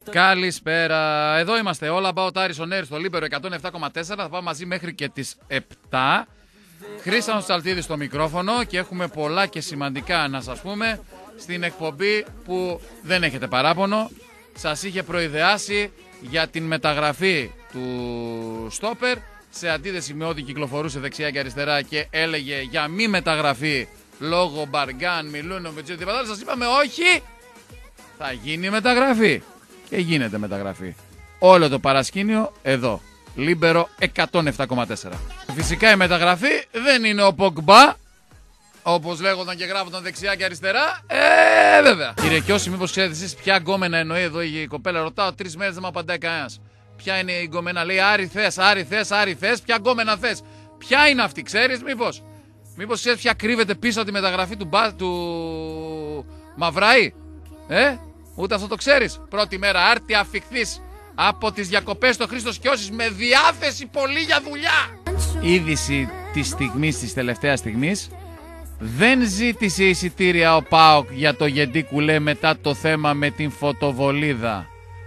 Καλησπέρα. Εδώ είμαστε. All About Aris on Air στο Λίμπερο 107,4. Θα πάμε μαζί μέχρι και τις 7. Χρήστος Τσαλτίδης στο μικρόφωνο και έχουμε πολλά και σημαντικά να σας πούμε στην εκπομπή που δεν έχετε παράπονο. Σας είχε προειδεάσει για την μεταγραφή του Στόπερ σε αντίθεση με ό,τι κυκλοφορούσε δεξιά και αριστερά και έλεγε για μη μεταγραφή λόγω Μπαργκάν, Μιλούνοβιτς, τίποτα. Σας είπαμε όχι, θα γίνει μεταγραφή. Και γίνεται μεταγραφή. Όλο το παρασκήνιο εδώ. Λίμπερο 107,4. Φυσικά η μεταγραφή δεν είναι ο Πογκμπά, όπως λέγονταν και γράφονταν δεξιά και αριστερά. Βέβαια. Κύριε Κιώση, μήπως ξέρετε εσείς ποια γκόμενα εννοεί εδώ η κοπέλα? Ρωτάω 3 μέρες, δεν μου απαντάει κανένας. Ποια είναι η γκόμενα? Λέει Άρη θες, Άρη θες, Άρη θες. Ποια γκόμενα θες? Ποια είναι αυτή, ξέρεις μήπως? Μήπως ξέρεις ποια κρύβεται πίσω από τη μεταγραφή του Μαυράη? Ούτε αυτό το ξέρεις? Πρώτη μέρα άρτια αφιχθείς από τις διακοπές στο Χρήστος Κιώσης με διάθεση πολύ για δουλειά. Είδηση της στιγμής, της τελευταίας στιγμής. Δεν ζήτησε εισιτήρια ο ΠΑΟΚ για το Γεντή Κουλέ μετά το θέμα με την φωτοβολίδα.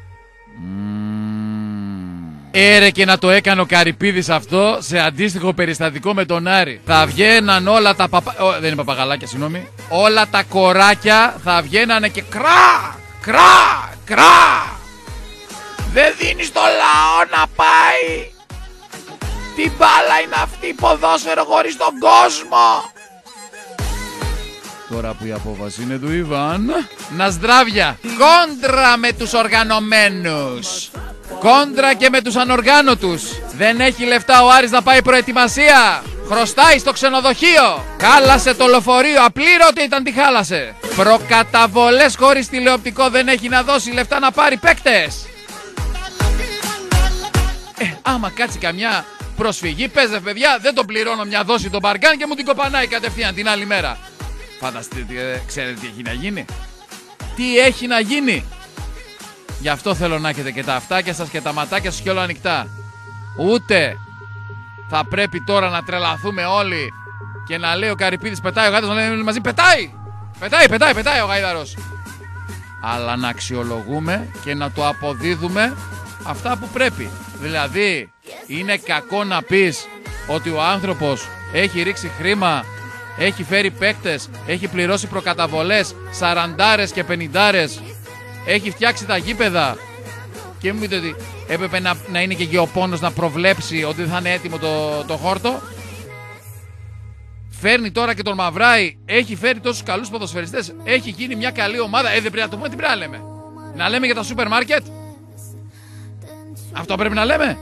Έρε και να το έκανε ο Καρυπίδης αυτό σε αντίστοιχο περιστατικό με τον Άρη. Θα βγαίναν όλα τα δεν είναι παπαγαλάκια, συγγνώμη. Όλα τα κοράκια θα βγαίνανε και κρά. Δεν δίνει στο λαό να πάει. Τι μπάλα είναι αυτή, ποδόσφαιρο χωρίς τον κόσμο. Τώρα που η απόφαση είναι του Ιβάν. Να στράβια. Κόντρα με τους οργανωμένους. Κόντρα και με τους ανοργάνωτους. Δεν έχει λεφτά ο Άρης να πάει προετοιμασία. Χρωστάει στο ξενοδοχείο. Χάλασε το λεωφορείο. Απλήρωτη ήταν, τη χάλασε. Προκαταβολές χωρίς τηλεοπτικό. Δεν έχει να δώσει λεφτά να πάρει παίκτες. Άμα κάτσει καμιά προσφυγή, παίζε παιδιά, δεν τον πληρώνω μια δόση τον Μπαργκάν και μου την κοπανάει κατευθείαν την άλλη μέρα. Φανταστείτε, ξέρετε τι έχει να γίνει? Τι έχει να γίνει? Γι' αυτό θέλω να έχετε και τα αυτάκια σας και τα ματάκια σας και όλα ανοιχτά. Ούτε θα πρέπει τώρα να τρελαθούμε όλοι και να λέει ο Καρυπίδης πετάει, ο Γάιδαρος να λέει μαζί πετάει ο Γάιδαρος. Αλλά να αξιολογούμε και να το αποδίδουμε αυτά που πρέπει. Δηλαδή είναι κακό να πεις ότι ο άνθρωπος έχει ρίξει χρήμα, έχει φέρει παίκτες, έχει πληρώσει προκαταβολές 40 και 50, έχει φτιάξει τα γήπεδα και μου πείτε ότι έπρεπε να είναι και γεωπόνος να προβλέψει ότι δεν θα είναι έτοιμο το χόρτο? Φέρνει τώρα και τον Μαυράη, έχει φέρει τόσους καλούς ποδοσφαιριστές, έχει γίνει μια καλή ομάδα. Δεν πρέπει να το πούμε, τι πρέπει να λέμε? Να λέμε για τα σούπερ μάρκετ? Αυτό πρέπει να λέμε?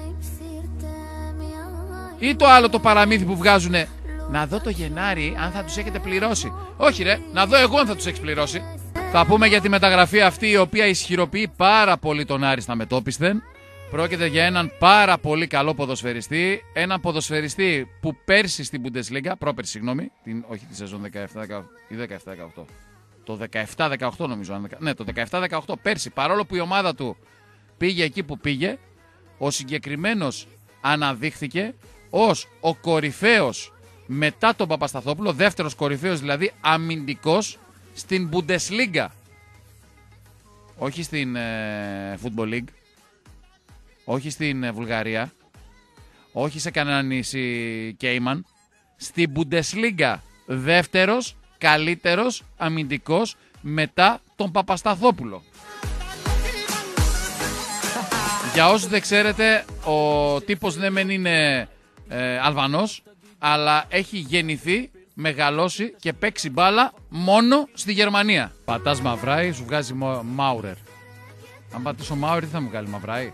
Ή το άλλο το παραμύθι που βγάζουνε, να δω το Γενάρη αν θα τους έχετε πληρώσει? Όχι ρε, να δω εγώ αν θα τους έχεις πληρώσει. Θα πούμε για τη μεταγραφή αυτή η οποία ισχυροποιεί πάρα πολύ τον Άρη στα μετώπισθεν. Πρόκειται για έναν πάρα πολύ καλό ποδοσφαιριστή. Έναν ποδοσφαιριστή που πέρσι στην Bundesliga, πρόπερσι συγγνώμη, όχι τη σεζόν 17-18. Το 17-18 νομίζω. Ναι, το 17-18 πέρσι, παρόλο που η ομάδα του πήγε εκεί που πήγε, ο συγκεκριμένος αναδείχθηκε ως ο κορυφαίος μετά τον Παπασταθόπουλο, δεύτερος κορυφαίος δηλαδή αμυντικός στην Bundesliga. Όχι στην Football League, όχι στην Βουλγαρία, όχι σε κανένα νησί Κέιμαν, στην Bundesliga δεύτερος καλύτερος αμυντικός μετά τον Παπασταθόπουλο. Για όσους δεν ξέρετε, ο τύπος ναι μεν είναι Αλβανός, αλλά έχει γεννηθεί, μεγαλώσει και παίξει μπάλα μόνο στη Γερμανία. Πατάς Μαυράη, σου βγάζει Μάουρερ. Αν πατήσω Μάουρερ, τι θα μου βγάλει Μαυράη?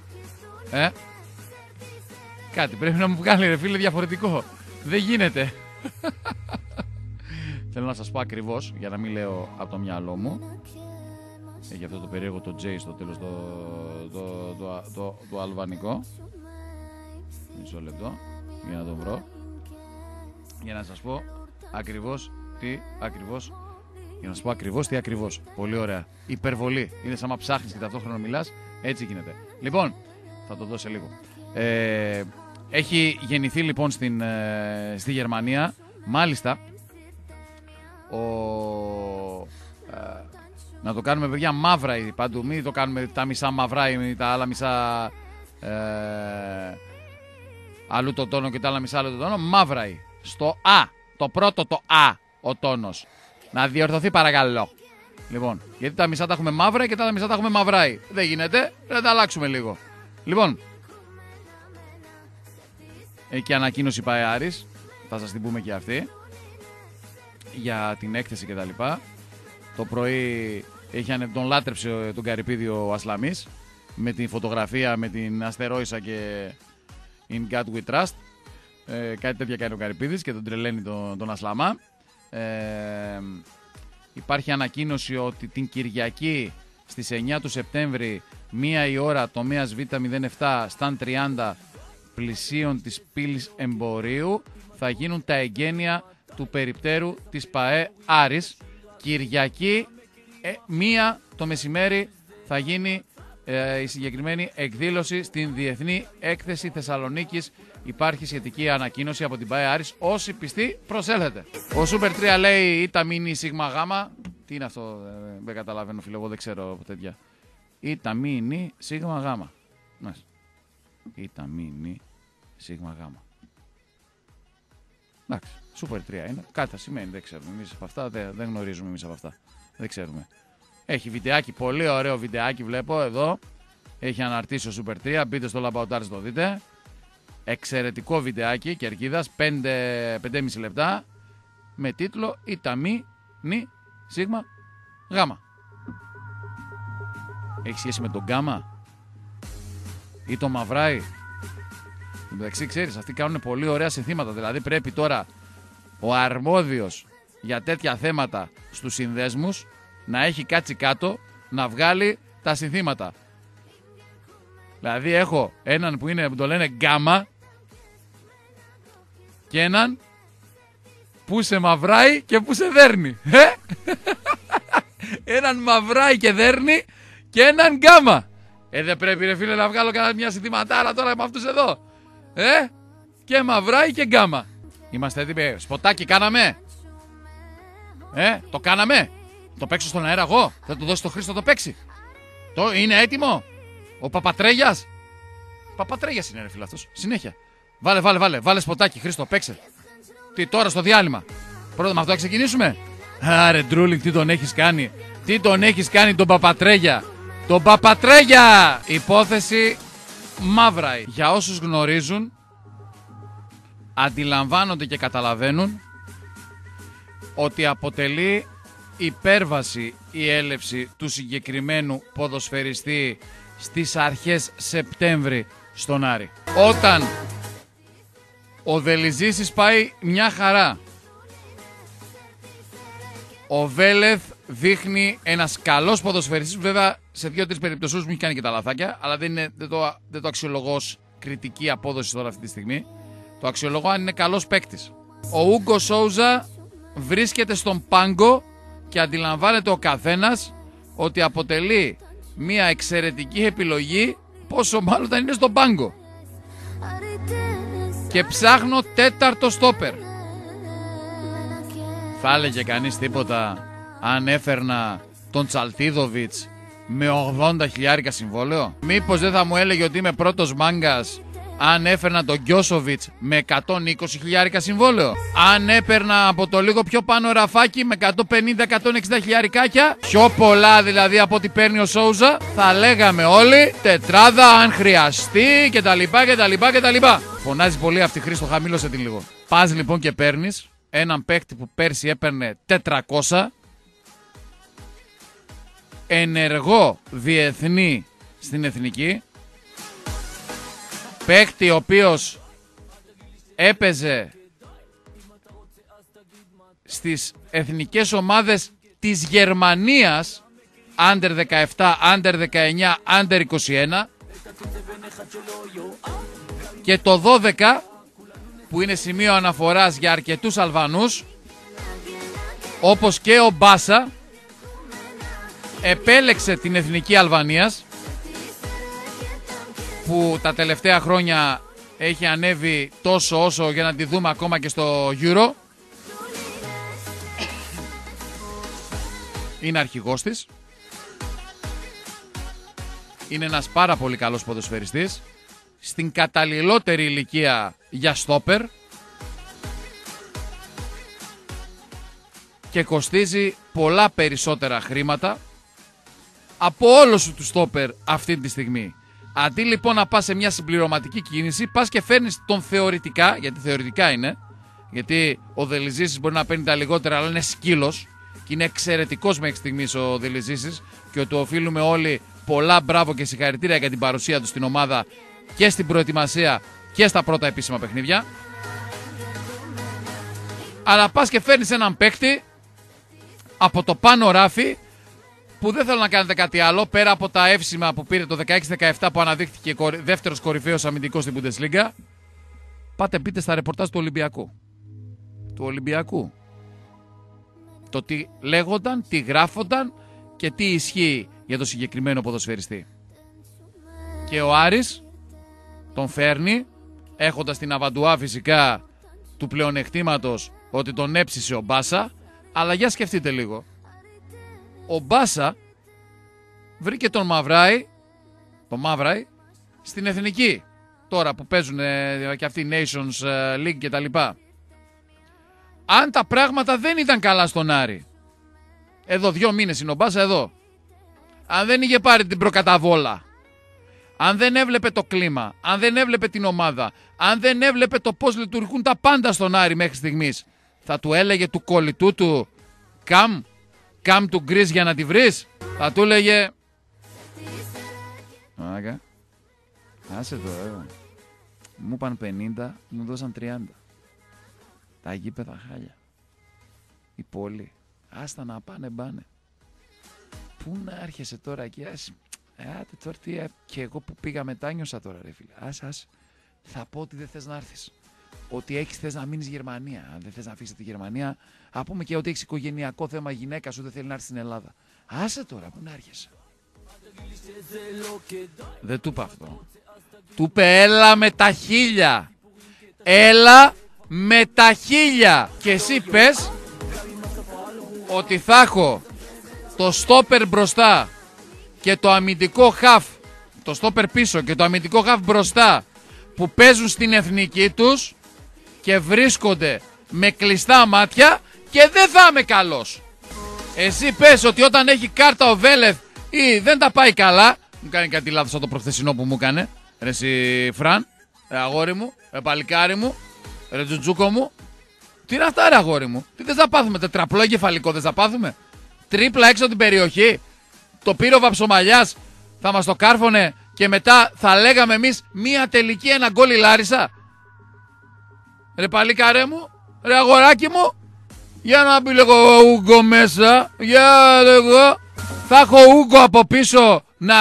Κάτι πρέπει να μου βγάλει ρε φίλε διαφορετικό. Δεν γίνεται. Θέλω να σας πω ακριβώς, για να μην λέω από το μυαλό μου. Έχει αυτό το περίεργο το J στο τέλος το αλβανικό. Μισό λεπτό για να το βρω. Για να σας πω ακριβώς τι ακριβώς. Για να σας πω ακριβώς τι ακριβώς. Πολύ ωραία. Υπερβολή. Είναι σαν να ψάχνεις και ταυτόχρονα μιλάς. Έτσι γίνεται. Λοιπόν, θα το δω σε λίγο. Έχει γεννηθεί λοιπόν στη Γερμανία. Μάλιστα Να το κάνουμε, παιδιά, μαύρα παντού. Μην το κάνουμε τα μισά μαυρά ή τα άλλα μισά αλλού το τόνο και τα άλλα μισά άλλο το τόνο. Μαύρα. Στο Α. Το πρώτο το Α ο τόνος. Να διορθωθεί παρακαλώ. Λοιπόν, γιατί τα μισά τα έχουμε μαύρα και τα άλλα μισά τα έχουμε μαυράι. Δεν γίνεται, να τα αλλάξουμε λίγο. Λοιπόν, εκεί ανακοίνωση πάει Άρης. Θα σας την πούμε και αυτή. Για την έκθεση κτλ. Το πρωί τον λάτρεψε τον Καρυπίδη ο Ασλαμής. Με την φωτογραφία, με την αστερόισα και In God We Trust. Κάτι τέτοια κάνει ο Καρυπίδης και τον τρελαίνει τον Ασλαμά. Υπάρχει ανακοίνωση ότι την Κυριακή στις 9 του Σεπτέμβρη 1 η ώρα το ΜΕΑΣ Β07 σταν 30 πλησίων της πύλης Εμπορίου θα γίνουν τα εγγένεια του περιπτέρου της ΠΑΕ Άρης. Κυριακή 1 το μεσημέρι θα γίνει η συγκεκριμένη εκδήλωση στην Διεθνή Έκθεση Θεσσαλονίκης. Υπάρχει σχετική ανακοίνωση από την ΠΑΕ Άρης. Όσοι πιστοί προσέλθετε. Ο Super 3 λέει Ήτα Μίνι Σίγμα Γάμα. Τι είναι αυτό, δεν καταλαβαίνω φίλε, εγώ δεν ξέρω τέτοια. Ήτα Μίνι Σίγμα Γάμα. Ήτα Μίνι Σίγμα Γάμα. Εντάξει, Super 3 είναι. Κάτι θα σημαίνει, δεν ξέρουμε εμείς από αυτά, δεν γνωρίζουμε εμείς από αυτά. Δεν ξέρουμε. Έχει βιντεάκι, πολύ ωραίο βιντεάκι βλέπω εδώ. Έχει αναρτήσει ο Super 3, μπείτε στο Λαμπαοτάρις το δείτε. Εξαιρετικό βιντεάκι κερκίδας, 5,5 λεπτά. Με τίτλο Ήτα Μίνι Σίγμα Γάμα. Έχει σχέση με τον γκάμα ή το μαυράι. Εντάξει, ξέρεις, αυτοί κάνουν πολύ ωραία συνθήματα. Δηλαδή πρέπει τώρα ο αρμόδιος για τέτοια θέματα στους συνδέσμους να έχει κάτσει κάτω να βγάλει τα συνθήματα. Δηλαδή έχω έναν που το λένε γκάμα και έναν που σε μαυράει και που σε δέρνει. Έναν μαυράει και δέρνει και έναν γκάμα. Δεν πρέπει ρε φίλε να βγάλω κανένα μια συνθηματάρα τώρα με αυτούς εδώ. Και μαυράει και γκάμα. Είμαστε έτοιμοι. Σποτάκι κάναμε. Το κάναμε. Το παίξω στον αέρα εγώ. Θα του δώσει το Χρήστο το παίξει. Είναι έτοιμο. Ο Παπατρέγιας. Παπατρέγιας είναι ρε φίλε αυτός. Συνέχεια. Βάλε σποτάκι Χρήστο, παίξε. Τι τώρα στο διάλειμμα. Πρώτα με αυτό θα ξεκινήσουμε. Άρε Ντρούλινγκ, τι τον έχεις κάνει. Τι τον έχεις κάνει τον Παπατρέγια. Τον Παπατρέγια. Υπόθεση μαύραη. Για όσους γνωρίζουν, αντιλαμβάνονται και καταλαβαίνουν ότι αποτελεί υπέρβαση η έλευση του συγκεκριμένου ποδοσφαιριστή στις αρχές Σεπτέμβρη στον Άρη. Όταν ο Δελιζήσης πάει μια χαρά, ο Βέλεθ δείχνει ένας καλός ποδοσφαιριστής, βέβαια σε 2-3 περιπτώσεις μου έχει κάνει και τα λαθάκια, αλλά δεν το αξιολογώ ως κριτική απόδοση τώρα αυτή τη στιγμή. Το αξιολογώ αν είναι καλός παίκτης. Ο Ούγκο Σόουζα βρίσκεται στον πάγκο και αντιλαμβάνεται ο καθένας ότι αποτελεί μια εξαιρετική επιλογή, πόσο μάλλον όταν είναι στον πάγκο. Και ψάχνω τέταρτο στόπερ. Θα έλεγε κανείς τίποτα αν έφερνα τον Τσαλτίδοβιτς με 80.000 συμβόλαιο? Μήπως δεν θα μου έλεγε ότι είμαι πρώτος μάγκας αν έφερνα τον Γκιόσοβιτς με 120.000 συμβόλαιο? Αν έπαιρνα από το λίγο πιο πάνω Ραφάκι με 150-160 χιλιάρικάκια, πιο πολλά δηλαδή από ό,τι παίρνει ο Σόουζα, θα λέγαμε όλοι τετράδα αν χρειαστεί κτλ. Φωνάζει πολύ αυτή, Χρήστο, χαμήλωσε την λίγο. Πας λοιπόν και παίρνεις έναν παίκτη που πέρσι έπαιρνε 400, ενεργό διεθνή στην εθνική, παίκτη ο οποίος έπαιζε στις εθνικές ομάδες της Γερμανίας Under 17, Under 19, Under 21 και το 12 που είναι σημείο αναφοράς για αρκετούς Αλβανούς, όπως και ο Μπάσα, επέλεξε την εθνική Αλβανίας που τα τελευταία χρόνια έχει ανέβει τόσο όσο για να τη δούμε ακόμα και στο Euro. Είναι αρχηγός της είναι ένας πάρα πολύ καλός ποδοσφαιριστής, στην καταλληλότερη ηλικία για στόπερ και κοστίζει πολλά περισσότερα χρήματα από όλο σου του στόπερ αυτή τη στιγμή. Αντί λοιπόν να πας σε μια συμπληρωματική κίνηση, πας και φέρνεις τον θεωρητικά, γιατί θεωρητικά είναι, γιατί ο Δελιζήσης μπορεί να παίρνει τα λιγότερα, αλλά είναι σκύλος και είναι εξαιρετικός μέχρι στιγμής ο Δελιζήσης και του οφείλουμε όλοι πολλά μπράβο και συγχαρητήρια για την παρουσία του στην ομάδα και στην προετοιμασία και στα πρώτα επίσημα παιχνίδια. Αλλά πας και φέρνεις έναν παίκτη από το πάνω ράφι που δεν θέλω να κάνετε κάτι άλλο πέρα από τα εύσημα που πήρε το 16-17 που αναδείχθηκε δεύτερος κορυφαίος αμυντικός στην Bundesliga. Πάτε πείτε στα ρεπορτάζ του Ολυμπιακού. Του Ολυμπιακού. Το τι λέγονταν, τι γράφονταν και τι ισχύει για το συγκεκριμένο ποδοσφαιριστή. Και ο Άρης τον φέρνει έχοντας την αβαντουά φυσικά του πλεονεκτήματος ότι τον έψησε ο Μπάσα, αλλά για σκεφτείτε λίγο. Ο Μπάσα βρήκε τον Μαυράη στην εθνική τώρα που παίζουν και αυτοί οι Nations League και τα λοιπά. Αν τα πράγματα δεν ήταν καλά στον Άρη, εδώ 2 μήνες είναι ο Μπάσα εδώ, αν δεν είχε πάρει την προκαταβόλα, αν δεν έβλεπε το κλίμα, αν δεν έβλεπε την ομάδα, αν δεν έβλεπε το πώς λειτουργούν τα πάντα στον Άρη μέχρι στιγμής, θα του έλεγε του κολλητού του Καμ του γκρις για να τη βρεις? Θα του έλεγε Άκα, άσε το μου είπαν 50, μου δώσαν 30. Τα γήπεδα χάλια. Η πόλη. Άστα να πάνε μπάνε. Πού να έρχεσαι τώρα εκεί? Άτε τώρα τι. Και εγώ που πήγα μετά νιώσα τώρα ρε φίλε. Ας. Θα πω ότι δεν θες να έρθεις. Ότι έχεις θες να μείνεις Γερμανία. Αν δεν θες να αφήσεις τη Γερμανία, α πούμε και ότι έχεις οικογενειακό θέμα, γυναίκα σου δεν θέλει να έρθει στην Ελλάδα. Άσε τώρα, πού να έρχεσαι? Δεν του είπα αυτό. Του είπε έλα με τα 1000. Έλα με τα 1000. Και εσύ πες ότι θα έχω το στόπερ μπροστά και το αμυντικό χαφ, το στόπερ πίσω και το αμυντικό χαφ μπροστά, που παίζουν στην εθνική τους και βρίσκονται με κλειστά μάτια και δεν θα είμαι καλός. Εσύ πες ότι όταν έχει κάρτα ο Βέλεθ ή δεν τα πάει καλά, μου κάνει κάτι λάθος από το προχθεσινό που μου έκανε, ρε εσύ Φραν, αγόρι μου, παλικάρι μου, ρε τζουτζούκο μου, τι είναι αυτά ρε αγόρι μου, τι θες να πάθουμε, τετραπλό εγκεφαλικό θες να πάθουμε, τρίπλα έξω την περιοχή, το πήρε ο Βαψομαλιάς, θα μας το κάρφωνε και μετά θα λέγαμε εμείς μία τελική, ένα γκόλ η Λάρισα. Ρε παλικάρε μου, ρε αγοράκι μου, για να μπει λίγο ο Ούγκο μέσα, για λίγο, θα έχω Ούγκο από πίσω να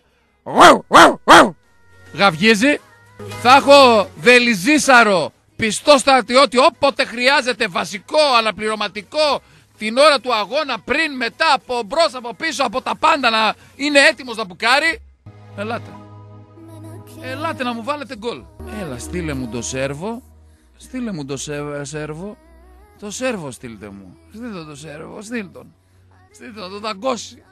γαυγίζει, θα έχω Δελιζήσαρο πιστό στρατιώτη όποτε χρειάζεται, βασικό, αναπληρωματικό, την ώρα του αγώνα, πριν, μετά, από μπρος, από πίσω, από τα πάντα να είναι έτοιμος να μπουκάρει. Ελάτε να μου βάλετε γκολ. Έλα, στείλε μου το σέρβο. Στείλε μου το σέρβο. Το σέρβο στείλτε μου. Στείλτε το σέρβο, στείλτε τον. Στείλτε τον, το δαγκώσει.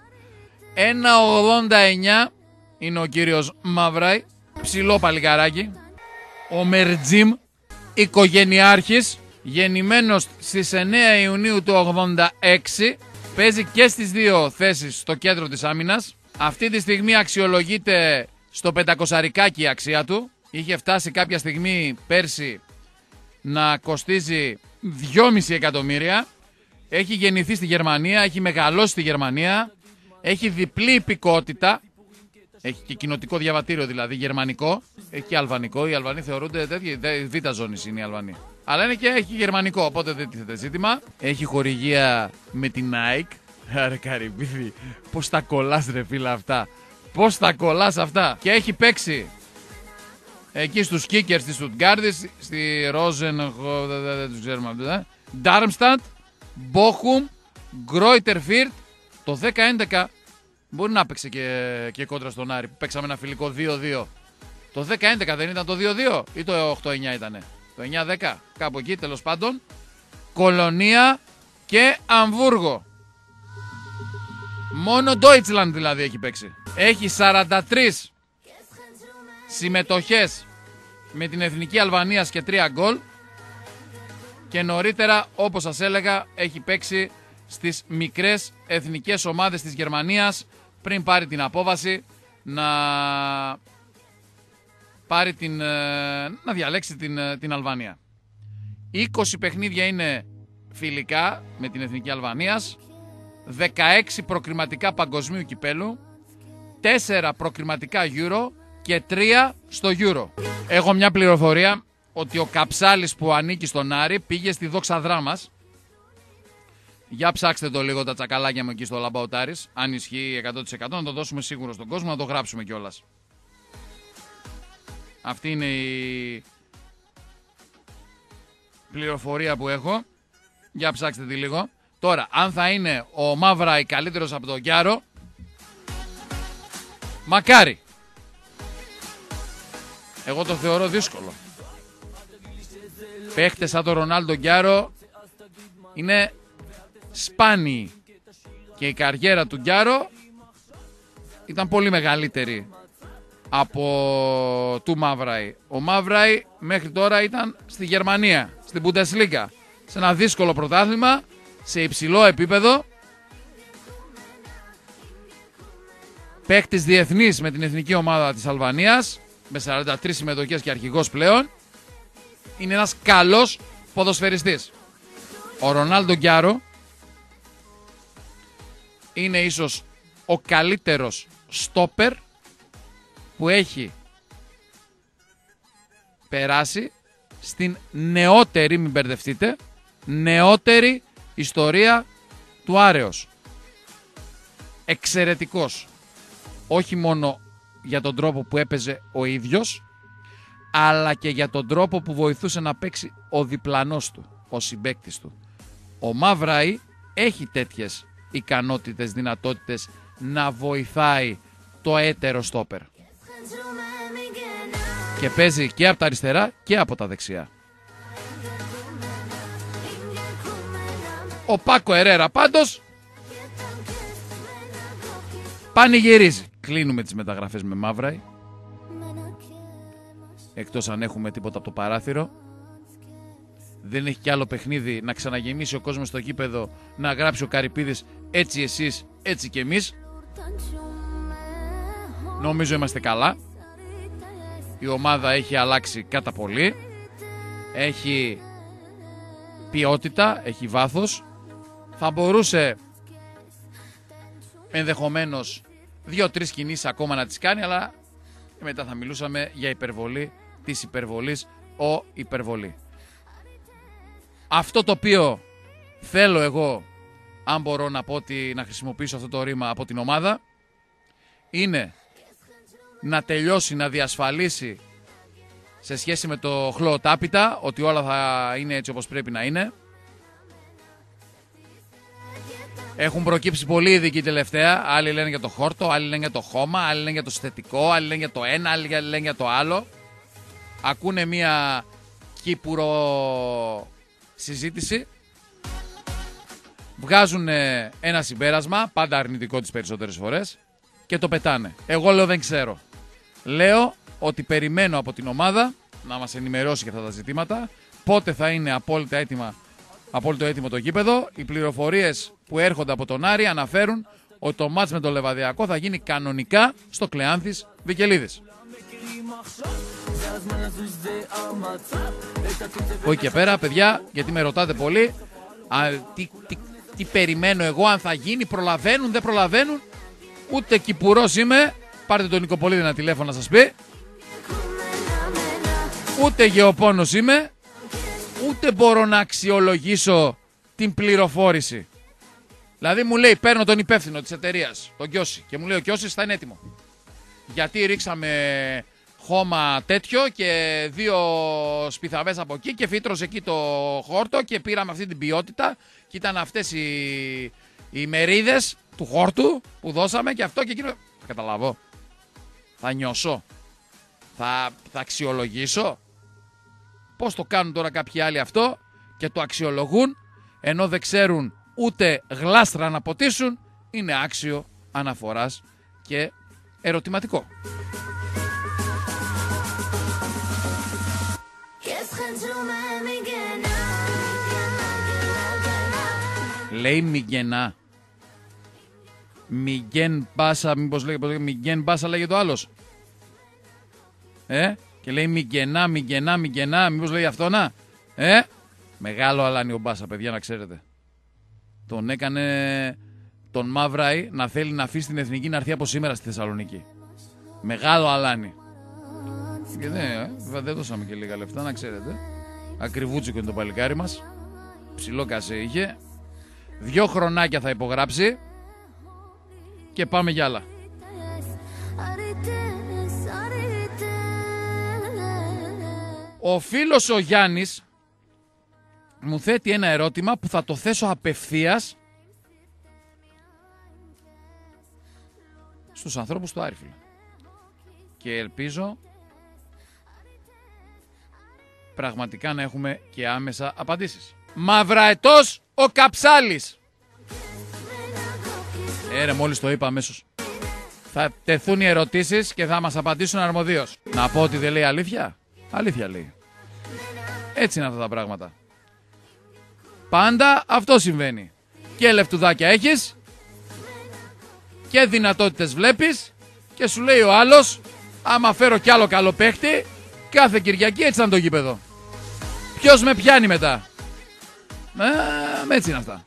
1,89 είναι ο κύριος Μαυράη. Ψηλό παλικαράκι. Ο Μερτζίμ, οικογενειάρχης, γεννημένος στις 9 Ιουνίου του 86. Παίζει και στις δύο θέσεις στο κέντρο της άμυνας. Αυτή τη στιγμή αξιολογείται στο 500 η αξία του. Είχε φτάσει κάποια στιγμή πέρσι να κοστίζει 2,5 εκατομμύρια. Έχει γεννηθεί στη Γερμανία, έχει μεγαλώσει στη Γερμανία. Έχει διπλή υπηκότητα. Έχει και κοινοτικό διαβατήριο δηλαδή, γερμανικό. Έχει και αλβανικό. Οι Αλβανοί θεωρούνται τέτοιοι, β' ζώνης είναι οι Αλβανοί. Αλλά είναι και έχει γερμανικό, οπότε δεν τίθεται ζήτημα. Έχει χορηγία με την Nike. Άρε Καρυμπίδη, πώς τα κολλάς ρε φίλα αυτά. Πώς τα κολλάς αυτά. Και έχει παίξει εκεί στους Kickers της Στουτγκάρδης, στη Ρόζεν, δεν τους ξέρουμε, Ντάρμσταντ, Μπόχουμ, Γκρόιτερ Φίρτ. Το 10-11 μπορεί να παίξει και κόντρα στον Άρη που παίξαμε ένα φιλικό 2-2. Το 10-11 δεν ήταν το 2-2 ή το 8-9 ήτανε? Το 9-10 κάπου εκεί, τέλος πάντων. Κολονία και Αμβούργο. Μόνο Deutschland δηλαδή έχει παίξει. Έχει 43 συμμετοχές με την εθνική Αλβανίας και 3 γκολ. Και νωρίτερα, όπως σας έλεγα, έχει παίξει στις μικρές εθνικές ομάδες της Γερμανίας πριν πάρει την απόβαση να διαλέξει την Αλβανία. 20 παιχνίδια είναι φιλικά με την εθνική Αλβανίας, 16 προκριματικά παγκοσμίου κυπέλου, 4 προκριματικά Euro και 3 στο Euro. Έχω μια πληροφορία ότι ο Καψάλης που ανήκει στον Άρη πήγε στη Δόξα Δράμας. Για ψάξτε το λίγο τα τσακαλάκια μου εκεί στο Λαμπαοτάρης. Αν ισχύει 100% να το δώσουμε σίγουρο στον κόσμο, να το γράψουμε κιόλας. Αυτή είναι η πληροφορία που έχω. Για ψάξτε τη λίγο. Τώρα, αν θα είναι ο Μαύραη καλύτερος από τον Γκιάρο, μακάρι. Εγώ το θεωρώ δύσκολο. Παίχτες σαν τον Ρονάλντο Γκιάρο είναι σπάνιοι. Και η καριέρα του Γκιάρο ήταν πολύ μεγαλύτερη από του Μαύραη. Ο Μαύραη μέχρι τώρα ήταν στη Γερμανία, στην Bundesliga, σε ένα δύσκολο πρωτάθλημα, σε υψηλό επίπεδο. Παίκτης διεθνής με την εθνική ομάδα της Αλβανίας, με 43 συμμετοχές και αρχηγός πλέον. Είναι ένας καλός ποδοσφαιριστής. Ο Ρονάλντο Γκιάρο είναι ίσως ο καλύτερος στόπερ που έχει περάσει στην νεότερη, μην μπερδευτείτε, νεότερη ιστορία του Άρεος. Εξαιρετικός. Όχι μόνο για τον τρόπο που έπαιζε ο ίδιος, αλλά και για τον τρόπο που βοηθούσε να παίξει ο διπλανός του, ο συμπαίκτης του. Ο Μαύραη έχει τέτοιες ικανότητες, δυνατότητες να βοηθάει το έτερο στόπερ. Και παίζει και από τα αριστερά και από τα δεξιά. Ο Πάκο Ερέρα πάντως πανηγυρίζει. Κλείνουμε τις μεταγραφές με Μαύραη. Εκτός αν έχουμε τίποτα από το παράθυρο. Δεν έχει κι άλλο παιχνίδι να ξαναγεμίσει ο κόσμος στο γήπεδο, να γράψει ο Καρυπίδης έτσι εσείς, έτσι κι εμείς. Νομίζω είμαστε καλά. Η ομάδα έχει αλλάξει κατά πολύ. Έχει ποιότητα, έχει βάθος. Θα μπορούσε ενδεχομένως 2-3 κινήσεις ακόμα να τις κάνει, αλλά μετά θα μιλούσαμε για υπερβολή της υπερβολής, υπερβολή. Αυτό το οποίο θέλω εγώ, αν μπορώ να πω ότι να χρησιμοποιήσω αυτό το ρήμα από την ομάδα, είναι να τελειώσει, να διασφαλίσει σε σχέση με το χλωοτάπητα ότι όλα θα είναι έτσι όπως πρέπει να είναι. Έχουν προκύψει πολλοί ειδικοί τελευταία. Άλλοι λένε για το χόρτο, άλλοι λένε για το χώμα, άλλοι λένε για το αισθητικό, άλλοι λένε για το ένα, άλλοι λένε για το άλλο. Ακούνε μία κύπουρο συζήτηση. Βγάζουν ένα συμπέρασμα, πάντα αρνητικό τις περισσότερες φορές, και το πετάνε. Εγώ λέω δεν ξέρω. Λέω ότι περιμένω από την ομάδα να μας ενημερώσει για αυτά τα ζητήματα, πότε θα είναι απόλυτο έτοιμο το γήπεδο. Οι πληροφορίες που έρχονται από τον Άρη αναφέρουν ότι το μάτς με το Λεβαδιακό θα γίνει κανονικά στο Κλεάνθης Βικελίδης. Όχι και πέρα, παιδιά, γιατί με ρωτάτε πολύ τι περιμένω εγώ, αν θα γίνει, προλαβαίνουν, δεν προλαβαίνουν. Ούτε κυπουρός είμαι, πάρτε τον Νικοπολίδη ένα τηλέφωνο να σας πει. Ούτε γεωπόνος είμαι, ούτε μπορώ να αξιολογήσω την πληροφόρηση. Δηλαδή μου λέει, παίρνω τον υπεύθυνο της εταιρείας, τον Κιώση, και μου λέει ο Κιώσης θα είναι έτοιμο. Γιατί ρίξαμε χώμα τέτοιο και 2 σπιθαβές από εκεί και φύτρωσε εκεί το χόρτο και πήραμε αυτή την ποιότητα και ήταν αυτές οι μερίδες του χόρτου που δώσαμε και αυτό και εκείνο. Θα καταλαβώ. Θα νιώσω. Θα αξιολογήσω. Πώς το κάνουν τώρα κάποιοι άλλοι αυτό και το αξιολογούν, ενώ δεν ξέρουν ούτε γλάστρα να ποτίσουν, είναι άξιο αναφοράς και ερωτηματικό. Λέει Μιγγενά. Μιγγεν Μπάσα, μήπως λέγεται Μιγγεν Μπάσα λέγεται ο άλλος. Και λέει Μιγγενά, μήπως λέει αυτό να. Μεγάλο αλάνι ο Μπάσα, παιδιά, να ξέρετε. Τον έκανε τον Μαύραη να θέλει να αφήσει την εθνική να έρθει από σήμερα στη Θεσσαλονίκη. Μεγάλο αλάνι. Και δεν δώσαμε και λίγα λεφτά, να ξέρετε. Ακριβούτσικο είναι το παλικάρι μας. Ψηλό κασέ είχε. 2 χρονάκια θα υπογράψει. Και πάμε για άλλα. Ο φίλος ο Γιάννης μου θέτει ένα ερώτημα που θα το θέσω απευθείας στους ανθρώπους του Άρη, φίλε. Και ελπίζω πραγματικά να έχουμε και άμεσα απαντήσεις. Μαυραετός ο Καψάλης. Ρε, μόλις το είπα αμέσως. Θα τεθούν οι ερωτήσεις και θα μας απαντήσουν αρμοδίως. Να πω ότι δεν λέει αλήθεια. Αλήθεια λέει. Έτσι είναι αυτά τα πράγματα. Πάντα αυτό συμβαίνει. Και λεφτουδάκια έχεις και δυνατότητες βλέπεις και σου λέει ο άλλος, άμα φέρω κι άλλο καλό παίχτη, κάθε Κυριακή έτσι ήταν το γήπεδο. Ποιος με πιάνει μετά. Έτσι είναι αυτά.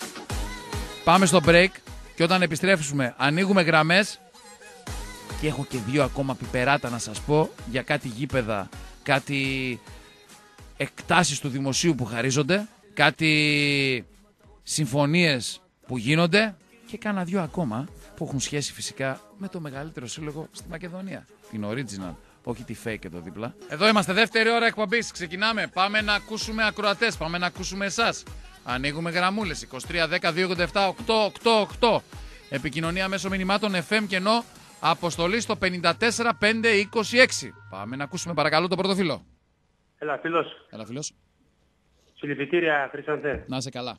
Πάμε στο break και όταν επιστρέφουμε ανοίγουμε γραμμές και έχω και 2 ακόμα πιπεράτα να σας πω για κάτι γήπεδα, κάτι εκτάσεις του δημοσίου που χαρίζονται, κάτι συμφωνίες που γίνονται και κάνα 2 ακόμα που έχουν σχέση φυσικά με το μεγαλύτερο σύλλογο στη Μακεδονία. Την original, όχι τη fake εδώ δίπλα. Εδώ είμαστε, δεύτερη ώρα εκπομπής. Ξεκινάμε. Πάμε να ακούσουμε ακροατές, πάμε να ακούσουμε εσάς. Ανοίγουμε γραμμούλες 23 10 287 888. Επικοινωνία μέσω μηνυμάτων FM και ενώ αποστολή στο 54 5 26. Πάμε να ακούσουμε παρακαλώ το πρώτο φίλο. Έλα φίλος. Έλα φίλος. Συλληπιτήρια Χρυσανθέ. Να είσαι καλά.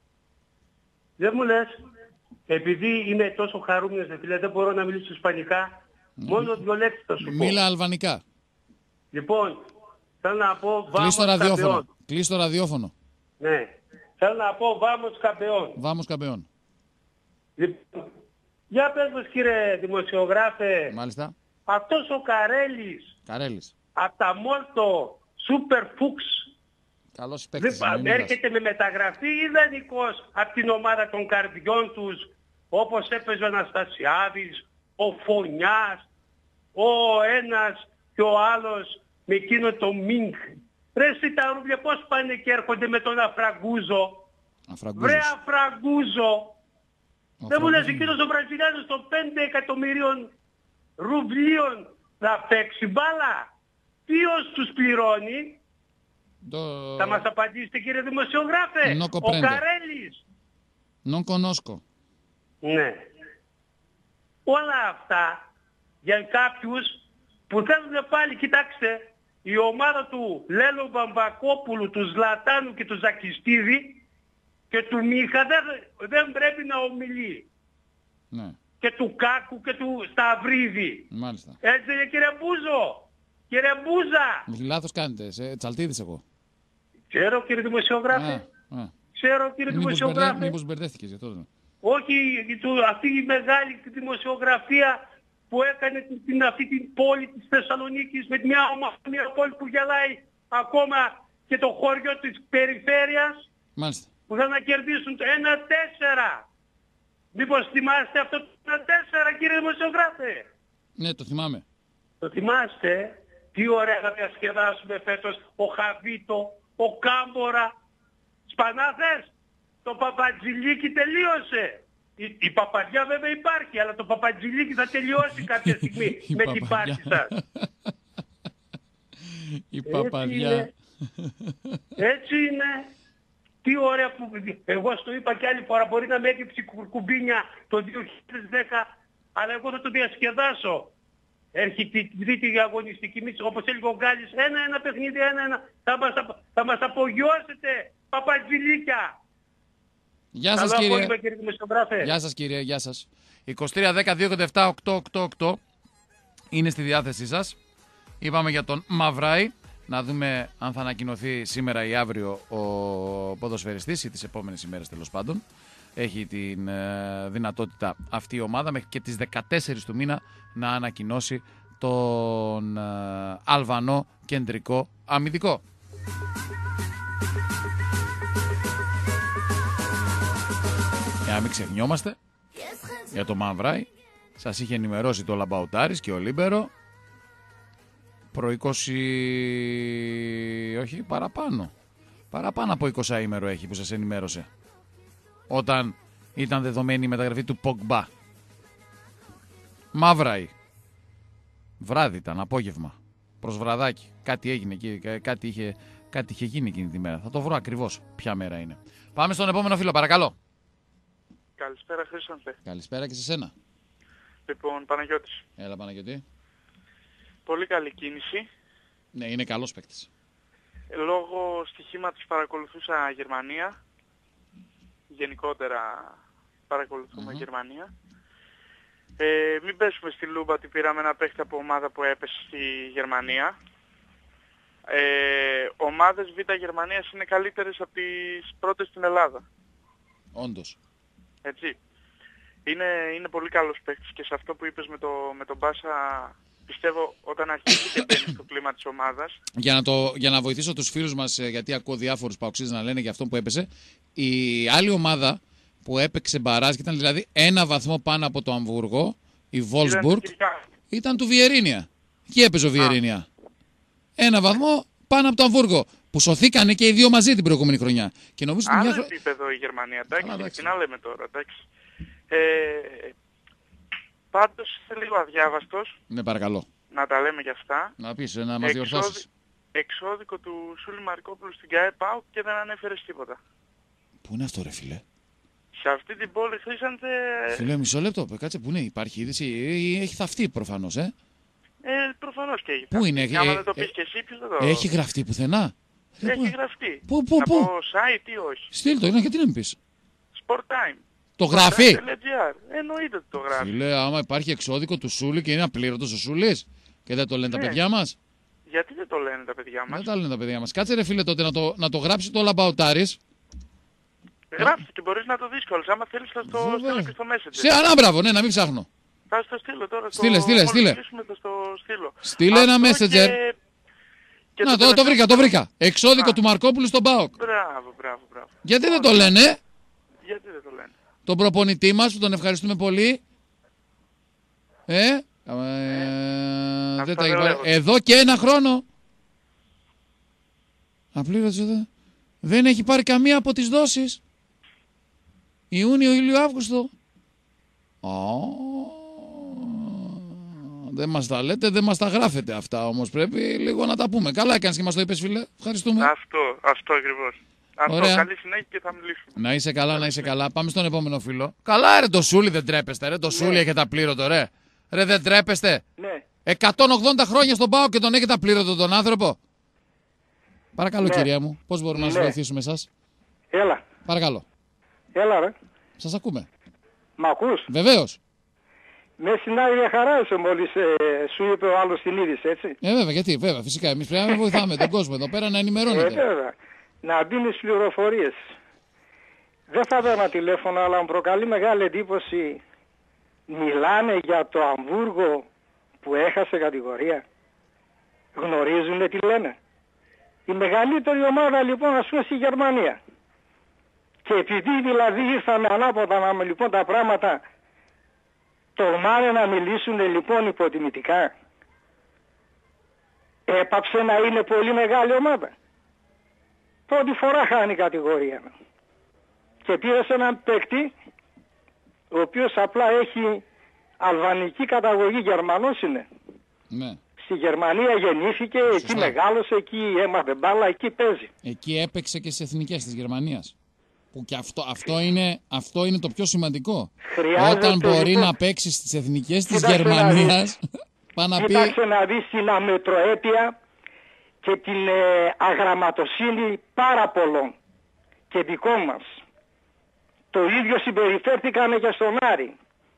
Δεν μου λες, επειδή είμαι τόσο χαρούμενος, φίλε, δεν μπορώ να μιλήσω ισπανικά, μόνο 2 λέξεις θα σου πω. Μίλα αλβανικά. Λοιπόν, θέλω να πω Κλείς το vamos ραδιόφωνο. campeón. Κλείς το ραδιόφωνο. Ναι. Θέλω να πω vamos campeón. Vamos campeón. Λοιπόν, για πες μας κύριε δημοσιογράφε, Μάλιστα. αυτός ο Καρέλης. από τα Μόλτο Super Fuchs Καλός παίκτης. έρχεται με μεταγραφή ή δανεικός από την ομάδα των καρδιών τους, όπως έπαιζε ο Αναστασιάδης, ο Φωνιάς, ο ένας και ο άλλος με εκείνο το Μίνκ. Ρε εσύ τα ρούβλια πώς πάνε και έρχονται με τον Αφραγκούζο. Βρε Αφραγκούζο. Δεν μου λες εκείνος ο Βραζιλιάνος των 5 εκατομμυρίων ρουβλίων θα παίξει μπάλα. Ποιος τους πληρώνει. Θα μας απαντήσετε κύριε δημοσιογράφε. Ο Καρέλης. Non conozco. Ναι. Όλα αυτά για κάποιους που θέλουν πάλι, κοιτάξτε, η ομάδα του Λέλο Μπαμπακόπουλου, του Ζλατάνου και του Ζακιστίδη και του Μίχα δεν πρέπει να ομιλεί. Ναι. Και του Κάκου και του Σταυρίδη. Μάλιστα. Έτσι κύριε Μπούζο. Κύριε Μπούζα. Λάθος κάνετε. Τσαλτίδης εγώ. Ξέρω κύριε δημοσιογράφε. Ξέρω κύριε δημοσιογράφε. Μήπως μπερδεύτηκες για τότε. Όχι, αυτή η μεγάλη δημοσιογραφία που έκανε αυτή την πόλη της Θεσσαλονίκης με μια πόλη που γελάει ακόμα και το χωριό της περιφέρειας. Μάλιστα. Που θα να κερδίσουν το 1-4. Μήπως θυμάστε αυτό το 1-4 κύριε δημοσιογράφε. Ναι, το θυμάμαι. Το θυμάστε. Τι ωραία θα διασκεδάσουμε φέτος. Ο Χαβίτο, ο Κάμπορα. Σπανάθες, το Παπατζηλίκι τελείωσε. Η Παπαδιά βέβαια υπάρχει, αλλά το Παπατζηλίκι θα τελειώσει κάποια στιγμή με την πάρτι σας. Η Παπαδιά. Έτσι είναι. Τι ωραία που... Εγώ στο είπα και άλλη φορά, μπορεί να με έκυψε κουμπίνια το 2010, αλλά εγώ θα το διασκεδάσω. Έρχεται η τρίτη αγωνιστική μίση, όπως έλεγε ο Γκάλης, ένα παιχνίδι, θα μας απογειώσετε, Παπατζηλίκια. Γεια σας κύριε. Απόγευμα, κύριε δημοσιογράφε. Γεια σας κύριε, γεια σας. 23-10-287-888 είναι στη διάθεσή σας. Είπαμε για τον Μαυράη. Να δούμε αν θα ανακοινωθεί σήμερα ή αύριο ο ποδοσφαιριστής ή τις επόμενες ημέρες τέλος πάντων. Έχει την δυνατότητα αυτή η ομάδα μέχρι και τις 14 του μήνα να ανακοινώσει τον Αλβανό κεντρικό αμυντικό. Για να μην ξεχνιόμαστε για το Μαυράη, σας είχε ενημερώσει το Λαμπαουτάρης και ο Λίμπερο προ 20, όχι παραπάνω από 20 ημέρο έχει που σας ενημέρωσε όταν ήταν δεδομένη η μεταγραφή του Πογμπά. Μαυράη, βράδυ ήταν, απόγευμα, προς βραδάκι, κάτι έγινε εκεί, κάτι είχε γίνει εκείνη τη μέρα. Θα το βρω ακριβώς ποια μέρα είναι. Πάμε στον επόμενο φίλο, παρακαλώ. Καλησπέρα, Χρήστανθε. Καλησπέρα και σε σένα. Λοιπόν, Παναγιώτης. Έλα, Παναγιώτη. Πολύ καλή κίνηση. Ναι, είναι καλός παίκτης. Λόγω στοιχήματος παρακολουθούσα Γερμανία. Γενικότερα παρακολουθούμε Γερμανία. Μην πέσουμε στη λούμπα ότι πήραμε ένα παίκτη από ομάδα που έπεσε στη Γερμανία. Ομάδες Β' Γερμανίας είναι καλύτερες από τις πρώτες στην Ελλάδα. Όντως. Έτσι. Είναι πολύ καλός παίκτης και σε αυτό που είπες με τον Μπάσα πιστεύω όταν αρχίσει και μπαίνει στο κλίμα της ομάδας. Για να βοηθήσω τους φίλους μας, γιατί ακούω διάφορους παοξίδες να λένε για αυτό που έπεσε, η άλλη ομάδα που έπαιξε μπαράζ και ήταν δηλαδή ένα βαθμό πάνω από το Αμβούργο, η Βόλσμπουργκ, ήταν του Βιερίνια. Εκεί έπαιζε ο Βιερίνια. Ένα βαθμό πάνω από το Αμβούργο. Που σωθήκανε και οι δύο μαζί την προηγούμενη χρονιά. Και νομίζω άλλο επίπεδο η Γερμανία, εντάξει, τι να λέμε τώρα, εντάξει. Πάντως είσαι λίγο αδιάβαστος. Ναι, παρακαλώ. Να τα λέμε κι αυτά. Να πεις, να μας διορθώσεις. Εξώδικο του Σούλη Μαρκόπουλου στην ΚΑΕ ΠΑΟΚ και δεν ανέφερες τίποτα. Πού είναι αυτό, ρε φίλε? Σε αυτή την πόλη, Χρήστανθε... Φίλε, μισό λεπτό, κάτσε, πού είναι, υπάρχει είδηση, έχει θαυτεί προφανώς, προφανώς και έχει. Πού είναι, άμα δεν το πεις και εσύ, ποιος θα το... Έχει γραφτεί πουθενά? Έχει γραφτεί. Πού? Από site ή όχι. Στείλ το, γιατί να μην πεις. Sport Time. Το γράφει. Εννοείται ότι το γράφει. Φίλε, άμα υπάρχει εξώδικο του Σούλη και είναι απλήρωτος ο Σούλης και δεν το λένε τα παιδιά μας. Γιατί δεν το λένε τα παιδιά μας? Δεν τα λένε τα παιδιά μας. Κάτσε ρε φίλε τότε να το γράψει το Λαμπαουτάρης. Γράψτε και μπορείς να το δεις κιόλας. Άμα θέλεις θα το στείλω και στο Messenger. Σε ανάμπραβο, ναι, να μην ψάχνω. Θα στο στείλω τώρα. Στείλε. Στείλω. Στείλε ένα Messenger. Να, το βρήκα. Εξώδικο του Μαρκόπουλου στον ΠΑΟΚ. Μπράβο. Γιατί δεν το λένε? Γιατί δεν το λένε? Τον προπονητή μας που τον ευχαριστούμε πολύ. Δεν τα έχει πάρει. Εδώ και ένα χρόνο. Απλήρωτος εδώ. Δεν έχει πάρει καμία από τις δόσεις. Ιούνιο, Ιούλιο, Αύγουστο. Δεν μας τα λέτε, δεν μας τα γράφετε αυτά όμως. Πρέπει λίγο να τα πούμε. Καλά έκανες και μας το είπες, φίλε. Ευχαριστούμε. Αυτό ακριβώς. Ωραία. Καλή συνέχεια και θα μιλήσουμε. Να είσαι καλά. Πάμε στον επόμενο φίλο. Καλά, ρε, το Σούλη δεν τρέπεστε, ρε. Το Σούλη έχετε απλήρωτο, ρε. Ρε, δεν τρέπεστε. Ναι. 180 χρόνια στον ΠΑΟΚ και τον έχετε απλήρωτο τον άνθρωπο. Παρακαλώ, κυρία μου, πώς μπορούμε να σας βοηθήσουμε εσάς? Έλα. Παρακαλώ. Έλα, ρε. Σας ακούμε. Μ' ακούς? Βεβαίως. Με συνάδει για χαρά είσαι μόλις σου είπε ο άλλος την είδηση, έτσι. Βέβαια, γιατί, βέβαια, φυσικά. Εμείς πρέπει να βοηθάμε τον κόσμο εδώ πέρα να ενημερώνεται. Βέβαια. Να μπει στις πληροφορίες. Δεν θα δω τηλέφωνο, αλλά μου προκαλεί μεγάλη εντύπωση. Μιλάνε για το Αμβούργο που έχασε κατηγορία. Γνωρίζουνε τι λένε. Η μεγαλύτερη ομάδα λοιπόν ας πούμε στη Γερμανία. Και επειδή δηλαδή ήρθαμε ανάποδα να λοιπόν τα πράγματα, τολμάνε να μιλήσουν λοιπόν υποτιμητικά. Έπαψε να είναι πολύ μεγάλη ομάδα. Πρώτη φορά χάνει κατηγορία. Και πήρε σε έναν παίκτη ο οποίος απλά έχει αλβανική καταγωγή, Γερμανός είναι. Ναι. Στη Γερμανία γεννήθηκε, εκεί μεγάλωσε, εκεί έμαθε μπάλα, εκεί παίζει. Εκεί έπαιξε και στις εθνικές της Γερμανίας. Που και αυτό είναι το πιο σημαντικό. Χρειάζεται, όταν μπορεί λοιπόν, να παίξει στις εθνικές της Γερμανίας, πάει να πει... Κοίταξε να δεις την αμετροέπεια και την αγραμματοσύνη πάρα πολλών και δικό μας. Το ίδιο συμπεριφέρθηκαν και στον Άρη.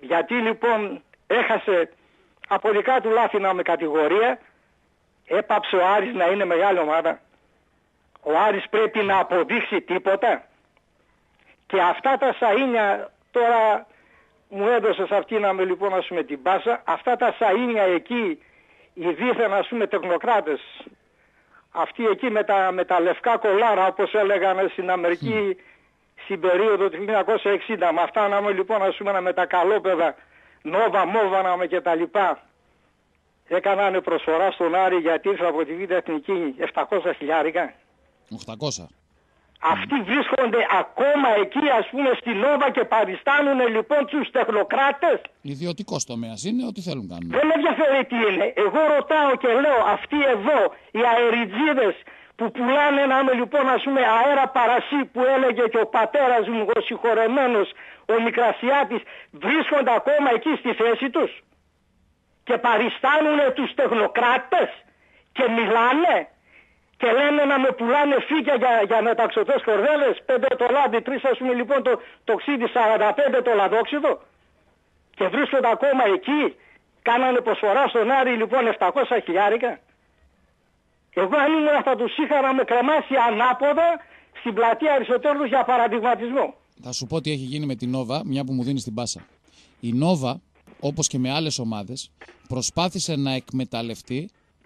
Γιατί λοιπόν έχασε από δικά του λάθη με κατηγορία, έπαψε ο Άρης να είναι μεγάλη ομάδα. Ο Άρης πρέπει να αποδείξει τίποτα. Και αυτά τα σαΐνια, τώρα μου έδωσες αυτή να με λοιπόν ας πούμε την πάσα, αυτά τα σαΐνια εκεί, οι δίθεν ας πούμε τεχνοκράτες, αυτοί εκεί με τα λευκά κολάρα όπως έλεγαν στην Αμερική στην περίοδο του 1960, με αυτά να λοιπόν ας πούμε με τα καλόπεδα, νόβα, μόβανα και τα λοιπά, έκανανε προσφορά στον Άρη γιατί ήρθε από τη Β' Εθνική 700 χιλιάρικα. 800. Αυτοί βρίσκονται ακόμα εκεί ας πούμε στην Νόβα και παριστάνουν λοιπόν τους τεχνοκράτες. Ιδιωτικός τομέας είναι, ό,τι θέλουν κάνουν. Δεν με ενδιαφέρει τι είναι. Εγώ ρωτάω και λέω αυτοί εδώ οι αεριτζίδες που πουλάνε λοιπόν ας πούμε αέρα παρασύ που έλεγε και ο πατέρας μου ο συγχωρεμένος ο Μικρασιάτης, βρίσκονται ακόμα εκεί στη θέση τους και παριστάνουν τους τεχνοκράτες και μιλάνε. Και λένε να με πουλάνε φύκια για μεταξωτές κορδέλες, 5 το λάδι, 3 ας πούμε λοιπόν το ξύδι, 45 το λαδόξιδο. Και βρίσκονται ακόμα εκεί, κάνανε προσφορά στον Άρη λοιπόν 700 χιλιάρικα. Εγώ αν ήμουν θα τους είχα να με κρεμάσει ανάποδα στην πλατεία Αριστοτέλους για παραδειγματισμό. Θα σου πω τι έχει γίνει με την Νόβα, μια που μου δίνει την πάσα. Η Νόβα, όπως και με άλλες ομάδες, προσπάθησε να εκμεταλλευτεί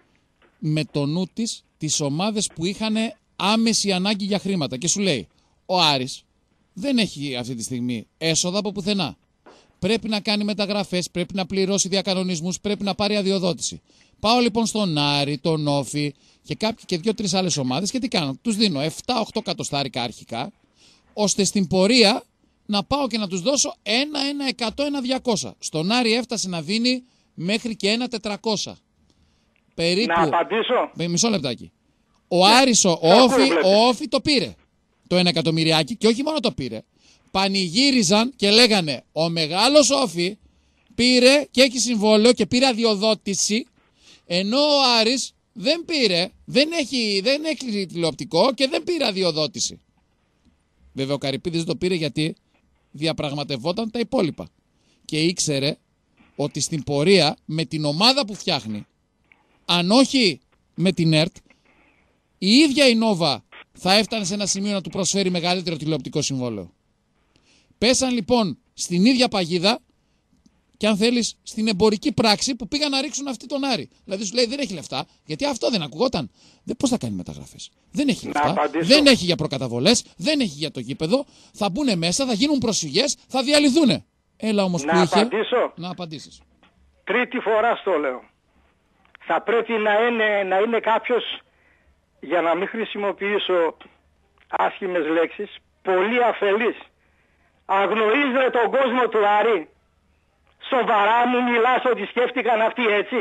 με το νου της τις ομάδες που είχαν άμεση ανάγκη για χρήματα. Και σου λέει, ο Άρης δεν έχει αυτή τη στιγμή έσοδα από πουθενά. Πρέπει να κάνει μεταγραφές, πρέπει να πληρώσει διακανονισμούς, πρέπει να πάρει αδειοδότηση. Πάω λοιπόν στον Άρη, τον Όφη και 2-3 άλλες ομάδες και τι κάνω. Τους δίνω 7-8 κατοστάρικα αρχικά, ώστε στην πορεία να πάω και να τους δώσω 1-1-100-1-200. Στον Άρη έφτασε να δίνει μέχρι και 1-400. Περίπου... Να απαντήσω. Μισό λεπτάκι. Ο Άρης, ο Όφη το πήρε το 1 εκατομμυριάκι και όχι μόνο το πήρε. Πανηγύριζαν και λέγανε ο μεγάλος Όφη πήρε και έχει συμβόλαιο και πήρε αδειοδότηση, ενώ ο Άρης δεν πήρε, δεν έχει τηλεοπτικό και δεν πήρε αδειοδότηση. Βέβαια ο Καρυπίδης το πήρε γιατί διαπραγματευόταν τα υπόλοιπα και ήξερε ότι στην πορεία με την ομάδα που φτιάχνει, αν όχι με την ΕΡΤ, η ίδια η Νόβα θα έφτανε σε ένα σημείο να του προσφέρει μεγαλύτερο τηλεοπτικό συμβόλαιο. Πέσαν λοιπόν στην ίδια παγίδα και αν θέλεις στην εμπορική πράξη που πήγαν να ρίξουν αυτή τον Άρη. Δηλαδή σου λέει δεν έχει λεφτά, γιατί αυτό δεν ακουγόταν. Πώς θα κάνει μεταγραφές. Δεν έχει λεφτά, δεν έχει για προκαταβολές, δεν έχει για το γήπεδο. Θα μπουν μέσα, θα γίνουν προσφυγές, θα διαλυθούν. Έλα όμως που είχε. Απαντήσω. Να απαντήσεις. Τρίτη φορά στο λέω. Θα πρέπει να είναι κάποιος, για να μην χρησιμοποιήσω άσχημες λέξεις, πολύ αφελής. Αγνοείς τον κόσμο του Άρη. Σοβαρά μου μιλάς ότι σκέφτηκαν αυτοί έτσι.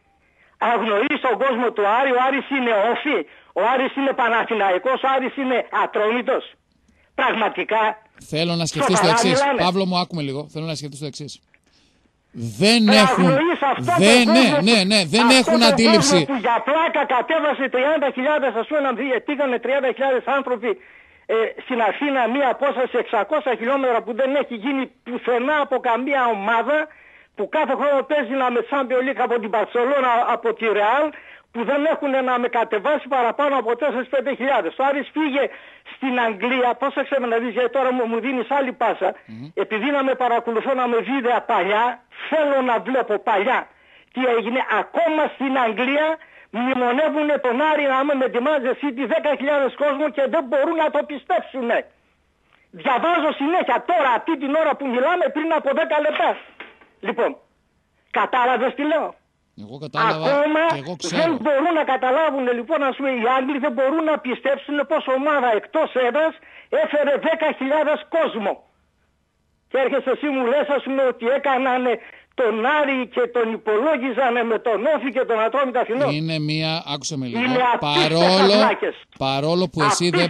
Αγνοείς τον κόσμο του Άρη. Ο Άρης είναι Όφη. Ο Άρης είναι Παναθηναϊκός. Ο Άρης είναι Ατρόμητος. Πραγματικά. Θέλω να σκεφτείς το εξής. Παύλο μου, άκουμε λίγο. Θέλω να σκεφτείς το εξής. Δεν έχουν. Δεν έχουν αντίληψη. Που για πλάκα κατέβασε 30.000, ας πούμε, να πήγανε 30.000 άνθρωποι στην Αθήνα, μία απόσταση 600 χιλιόμετρα που δεν έχει γίνει πουθενά από καμία ομάδα, που κάθε χρόνο παίζει να με Champions League από την Μπαρσελόνα, από τη Ρεάλ, που δεν έχουν να με κατεβάσει παραπάνω από 4-5 Το Άρης πήγε στην Αγγλία, πρόσεξε με να δεις, γιατί τώρα μου δίνεις άλλη πάσα, επειδή να με παρακολουθώ να με βίντεο παλιά, θέλω να βλέπω παλιά τι έγινε. Ακόμα στην Αγγλία μνημονεύουν τον Άρη να με τη Manchester City 10.000 κόσμο και δεν μπορούν να το πιστέψουν. Διαβάζω συνέχεια τώρα, αυτή την ώρα που μιλάμε, πριν από 10 λεπτά. Λοιπόν, κατάλαβες τι λέω. Εγώ κατάλαβα. Ακόμα και εγώ ξέρω. δεν μπορούν να καταλάβουν, λοιπόν, ας πούμε, οι Άγγλοι δεν μπορούν να πιστέψουν πως ομάδα εκτός έδρας έφερε 10.000 κόσμο. Και έρχεσαι εσύ μου λες, ας πούμε, ότι έκανανε τον Άρη και τον υπολόγιζανε με τον Όφη και τον Ατρόμητο Αθηνών. Είναι μία, άκουσε με λίγο. Είναι παρόλο που εσύ δεν.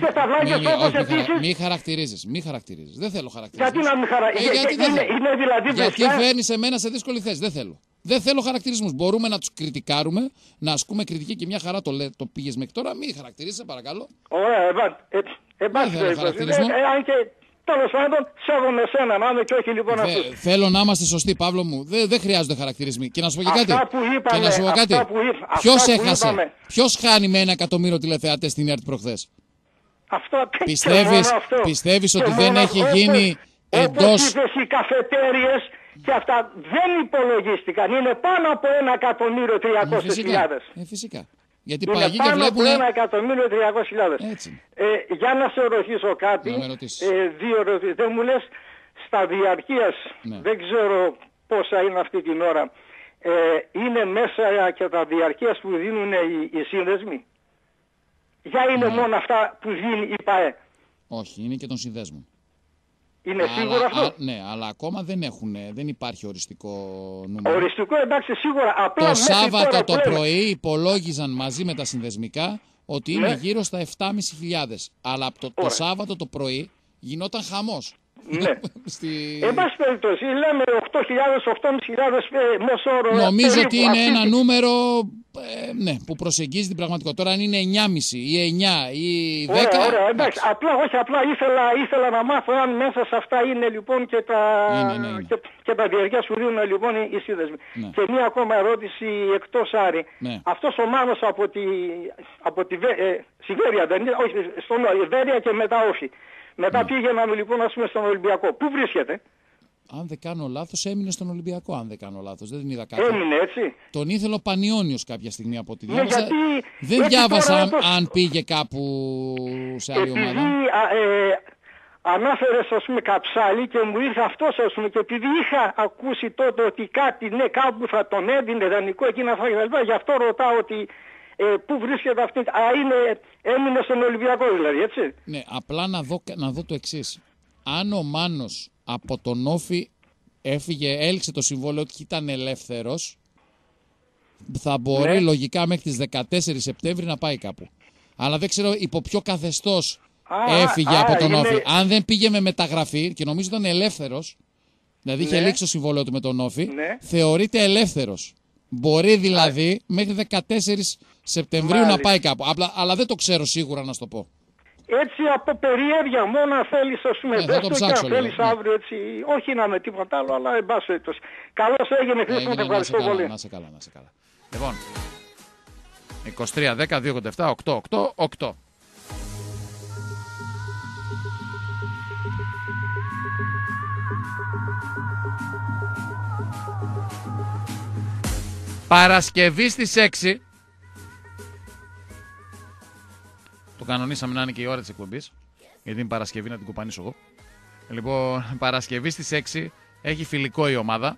Μη χαρακτηρίζεις. Δεν θέλω χαρακτηρισμούς. Γιατί να μην χαρακτηρίζεις. Είναι δηλαδή γιατί φέρνεις εμένα σε δύσκολη θέση. Δεν θέλω. Δεν θέλω χαρακτηρισμούς. Μπορούμε να τους κριτικάρουμε, να ασκούμε κριτική και μια χαρά το πήγες μέχρι τώρα. Μη χαρακτηρίζεσαι, παρακαλώ. Ωραία, εντάξει. Δεν θέλω χαρακτηρισμό. Αν και Τέλος πάντων, σέβομαι εσένα να είμαι και όχι λοιπόν αυτούς. Θέλω να είμαστε σωστοί, Παύλο μου. Δεν χρειάζονται χαρακτηρισμοί. Και να σου πω και κάτι. Ποιος έχασε, ποιος χάνει με 1 εκατομμύριο τηλεθεατές στην ΕΡΤ προχθές? Πιστεύεις ότι δεν έχει γίνει εντός... Όπως είπες, οι καφετέριες και αυτά δεν υπολογίστηκαν. Είναι πάνω από 1.300.000. Φυσικά. Γιατί είναι παγί και πάνω βλέπουν... από 1.300.000. Για να σε ρωτήσω κάτι, δύο ερωτήσεις. Δεν μου λες στα διαρκείας, δεν ξέρω πόσα είναι αυτή την ώρα, είναι μέσα και τα διαρκείας που δίνουν οι σύνδεσμοι? Για είναι μόνο αυτά που δίνει η ΠΑΕ? Όχι, είναι και των συνδέσμων. Είναι σίγουρο αυτό? Ναι, αλλά ακόμα δεν υπάρχει οριστικό νούμερο. Οριστικό, εντάξει, σίγουρα. Απλά το Σάββατο το πρωί υπολόγιζαν μαζί με τα συνδεσμικά ότι είναι γύρω στα 7.500. Αλλά το Σάββατο το πρωί γινόταν χαμός. Ναι. Εν πάση περιπτώσει, λέμε 8.000, 8.500 μεσόωρο. Νομίζω ότι είναι ένα νούμερο που προσεγγίζει την πραγματικότητα. Τώρα αν είναι 9,5 ή 9 ή 10. Ωραία, εντάξει. Απλά ήθελα να μάθω αν μέσα σε αυτά είναι λοιπόν και τα διαρκεία σου δίνουν λοιπόν οι σύνδεσμοι. Ναι. Και μία ακόμα ερώτηση εκτός Άρη. Ναι. Αυτός ο Μάνος από τη Σιβέρια, δεν είναι? Όχι, στον Βέρεια και μετά όχι. Μετά πήγαιναμε λοιπόν ας πούμε στον Ολυμπιακό. Πού βρίσκεται? Αν δεν κάνω λάθος έμεινε στον Ολυμπιακό, αν δεν κάνω λάθος. Δεν την είδα κάτι. Έμεινε έτσι. Τον ήθελε ο Πανιόνιος κάποια στιγμή από τη διάβασα. Δεν διάβασα αν πήγε κάπου σε άλλη ομάδα. Ανάφερες ας πούμε Καψάλη και μου ήρθε αυτός ας πούμε, και επειδή είχα ακούσει τότε ότι κάτι κάπου θα τον έδινε δανεικό εκείνα θα κτλ. Γι' αυτό ρωτάω ότι πού βρίσκεται αυτή? Έμεινε στον Ολυμπιακό δηλαδή, έτσι? Ναι, απλά να δω το εξής. Αν ο Μάνος από τον Όφη έληξε το συμβόλαιο και ήταν ελεύθερος, θα μπορεί λογικά μέχρι τις 14 Σεπτέμβρη να πάει κάπου. Αλλά δεν ξέρω υπό ποιο καθεστώς έφυγε από τον Όφη. Αν δεν πήγε με μεταγραφή και νομίζω ήταν ελεύθερος, δηλαδή είχε λήξει το συμβόλαιο του με τον Όφη, θεωρείται ελεύθερος. Μπορεί δηλαδή μέχρι 14 Σεπτεμβρίου να πάει κάπου. Αλλά δεν το ξέρω σίγουρα να σου το πω. Έτσι από περιέργεια μόνο αν θέλεις ας πούμε δέστο και αν θέλεις αύριο έτσι. Όχι να με τίποτα άλλο αλλά εν πάση περιπτώσει. Καλώς έγινε Χρήστο, te ευχαριστώ πολύ. Να σε καλά. Λοιπόν, 23-10-287-888-8. Παρασκευή στις 6. Το κανονίσαμε να είναι και η ώρα της εκπομπής, γιατί είναι Παρασκευή να την κουπανίσω εγώ. Λοιπόν, Παρασκευή στις 6 έχει φιλικό η ομάδα.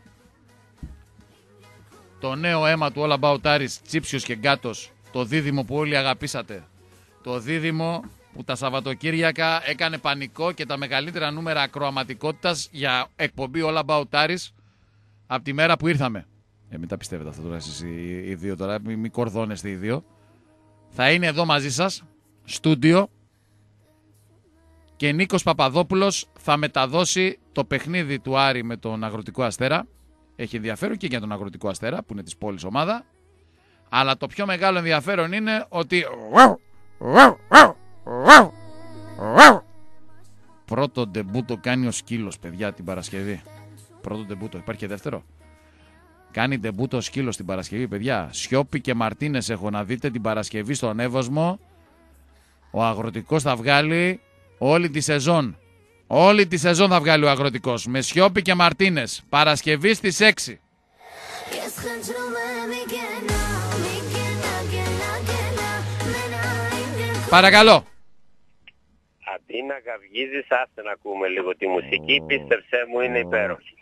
Το νέο αίμα του All About Aris, Τσίψιος και Γκάτος, το δίδυμο που όλοι αγαπήσατε. Το δίδυμο που τα Σαββατοκύριακα έκανε πανικό και τα μεγαλύτερα νούμερα ακροαματικότητας για εκπομπή All About Aris από τη μέρα που ήρθαμε. Μην τα πιστεύετε αυτό τώρα εσείς οι δύο τώρα, μην κορδώνεστε οι δύο. Θα είναι εδώ μαζί σας, στούντιο, και Νίκος Παπαδόπουλος θα μεταδώσει το παιχνίδι του Άρη με τον Αγροτικό Αστέρα. Έχει ενδιαφέρον και για τον Αγροτικό Αστέρα που είναι της πόλης ομάδα. Αλλά το πιο μεγάλο ενδιαφέρον είναι ότι πρώτο ντεμπούτο κάνει ο σκύλος, παιδιά, την Παρασκευή. Πρώτο ντεμπούτο, υπάρχει και δεύτερο. Κάνει ντεμπούτο ο σκύλος την Παρασκευή, παιδιά. Σιώπη και Μαρτίνες έχω να δείτε την Παρασκευή στον Εύωσμο. Ο Αγροτικός θα βγάλει όλη τη σεζόν. Όλη τη σεζόν θα βγάλει ο Αγροτικός. Με Σιώπη και Μαρτίνες. Παρασκευή στις 6. Παρακαλώ. Αντί να καυγίζεις, άστε να ακούμε λίγο τη μουσική. Πίστεψέ μου, είναι υπέροχη.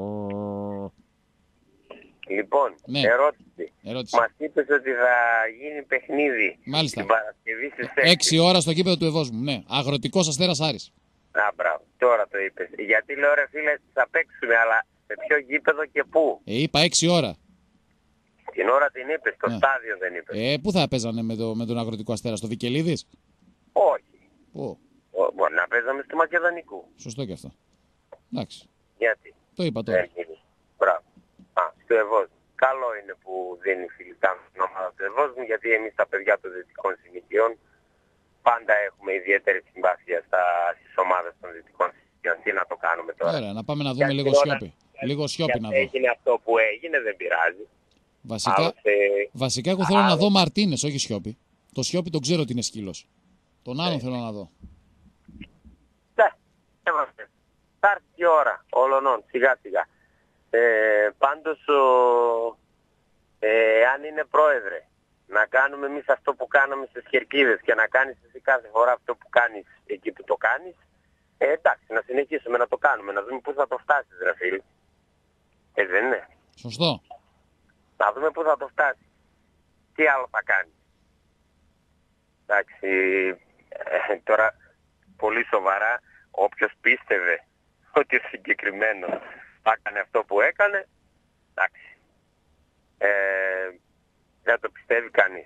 Λοιπόν, ερώτηση. Μας είπες ότι θα γίνει παιχνίδι. Μάλιστα. Την Παρασκευή στις 6 ώρα στο γήπεδο του Ευόσμου. Ναι, Αγροτικός Αστέρας Άρης. Μπράβο, τώρα το είπες. Γιατί λέω ρε φίλε θα παίξουμε, αλλά σε ποιο γήπεδο και πού? Είπα 6 ώρα. Την ώρα την είπες, το στάδιο δεν είπες. Πού θα παίζανε με τον Αγροτικό Αστέρα, στο Βικελίδης? Όχι. Πού? Μπορεί να παίζαμε στο Μακεδονικού. Σωστό και αυτό. Εντάξει. Γιατί? Το είπα τώρα. Μπράβο. Στο Ευόσμου. Καλό είναι που δίνει φιλικά στην ομάδα του Ευόσμου, γιατί εμείς τα παιδιά των δυτικών συνοικιών πάντα έχουμε ιδιαίτερη συμπάθεια στις ομάδες των δυτικών συνοικιών. Champions. Τι να το κάνουμε τώρα. Ωραία, να πάμε να δούμε λίγο σιώπη. Λίγο σιώπη να δω. Έγινε αυτό που έγινε, δεν πειράζει. Βασικά εγώ θέλω να δω Μαρτίνες, όχι Σιώπη. Το Σιώπη τον ξέρω ότι είναι σκύλος. Τον άλλον θέλω να δω. Ναι, θα έρθει η ώρα όλων, σιγά σιγά. Πάντως, αν είναι πρόεδρε, να κάνουμε εμείς αυτό που κάναμε στις Κερκίδες και να κάνεις εσύ κάθε φορά αυτό που κάνεις εκεί που το κάνεις, εντάξει, να συνεχίσουμε να το κάνουμε, να δούμε πού θα το φτάσεις, ρε φίλε. Δεν είναι. Σωστό. Να δούμε πού θα το φτάσει. Τι άλλο θα κάνει. Εντάξει, τώρα πολύ σοβαρά, όποιος πίστευε ότι ο συγκεκριμένος θα έκανε αυτό που έκανε, εντάξει, δεν το πιστεύει κανείς.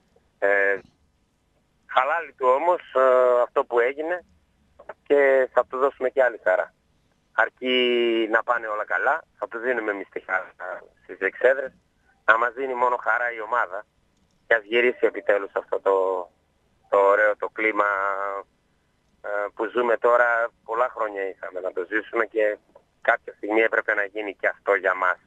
Χαλάλη του όμως αυτό που έγινε και θα του δώσουμε και άλλη χαρά. Αρκεί να πάνε όλα καλά, θα του δίνουμε εμείς τη χαρά στις εξέδρες, να μας δίνει μόνο χαρά η ομάδα και ας γυρίσει επιτέλους αυτό το ωραίο το κλίμα που ζούμε τώρα. Πολλά χρόνια είχαμε να το ζήσουμε και κάποια στιγμή έπρεπε να γίνει και αυτό για μας.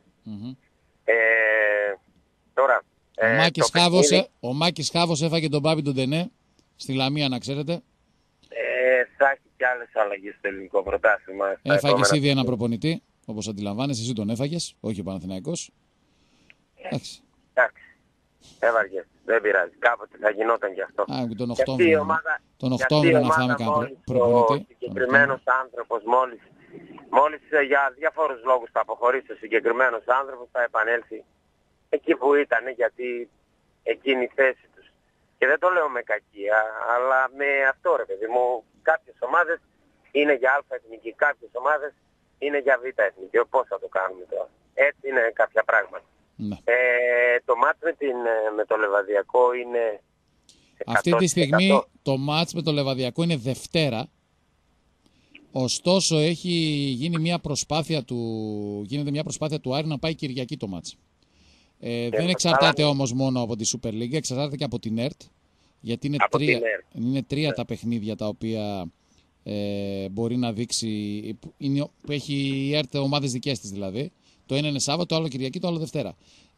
Τώρα, ο Μάκης Χάβος έφαγε τον Μπάμπη τον Τενέ στη Λαμία, να ξέρετε. Θα έχει και άλλες αλλαγές στο ελληνικό πρωτάθλημα. Έφαγες ήδη ένα προπονητή, όπως αντιλαμβάνεσαι, εσύ τον έφαγες, όχι ο Παναθηναϊκός. Εντάξει. Έβαργες, δεν πειράζει. Κάποτε θα γινόταν κι αυτό. Τον Οκτώβριο να φάμε κανένα προπονητή. Ο συγκεκριμένος άνθρωπος μόλις για διάφορους λόγους θα αποχωρήσει, ο συγκεκριμένος άνθρωπος θα επανέλθει εκεί που ήταν, γιατί εκείνη η θέση τους. Και δεν το λέω με κακία, αλλά με αυτό, ρε παιδί μου, κάποιες ομάδες είναι για Α εθνική, κάποιες ομάδες είναι για Β εθνική. Πώς θα το κάνουμε τώρα. Έτσι είναι κάποια πράγματα. Ναι. Το μάτς με το Λεβαδιακό είναι 100%. Αυτή τη στιγμή το μάτς με το Λεβαδιακό είναι Δευτέρα. Ωστόσο γίνεται μια προσπάθεια του Άρη να πάει Κυριακή το μάτς. Δεν εξαρτάται όμως μόνο από τη Super League, εξαρτάται και από την ΕΡΤ. Γιατί είναι τρία τα παιχνίδια τα οποία μπορεί να δείξει, που έχει η ΕΡΤ ομάδες δικές της δηλαδή. Το ένα είναι Σάββατο, το άλλο Κυριακή, το άλλο Δευτέρα.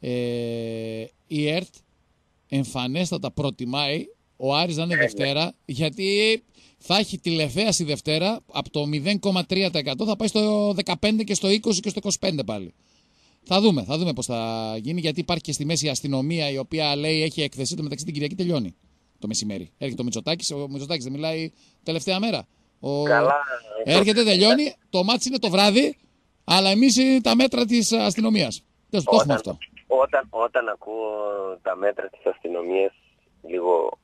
Η ΕΡΤ εμφανέστατα προτιμάει ο Άρης να είναι Δευτέρα, γιατί θα έχει τηλεθέαση Δευτέρα από το 0,3% θα πάει στο 15% και στο 20% και στο 25% πάλι. Θα δούμε πώς θα γίνει, γιατί υπάρχει και στη μέση η αστυνομία η οποία λέει έχει έκθεση, το μεταξύ την Κυριακή τελειώνει το μεσημέρι. Έρχεται ο Μητσοτάκης δεν μιλάει τελευταία μέρα. Έρχεται, τελειώνει, το μάτς είναι το βράδυ, αλλά εμείς είναι τα μέτρα της αστυνομίας. Το έχουμε αυτό. Όταν ακούω τα μέτρα της αστυνομίας, λίγο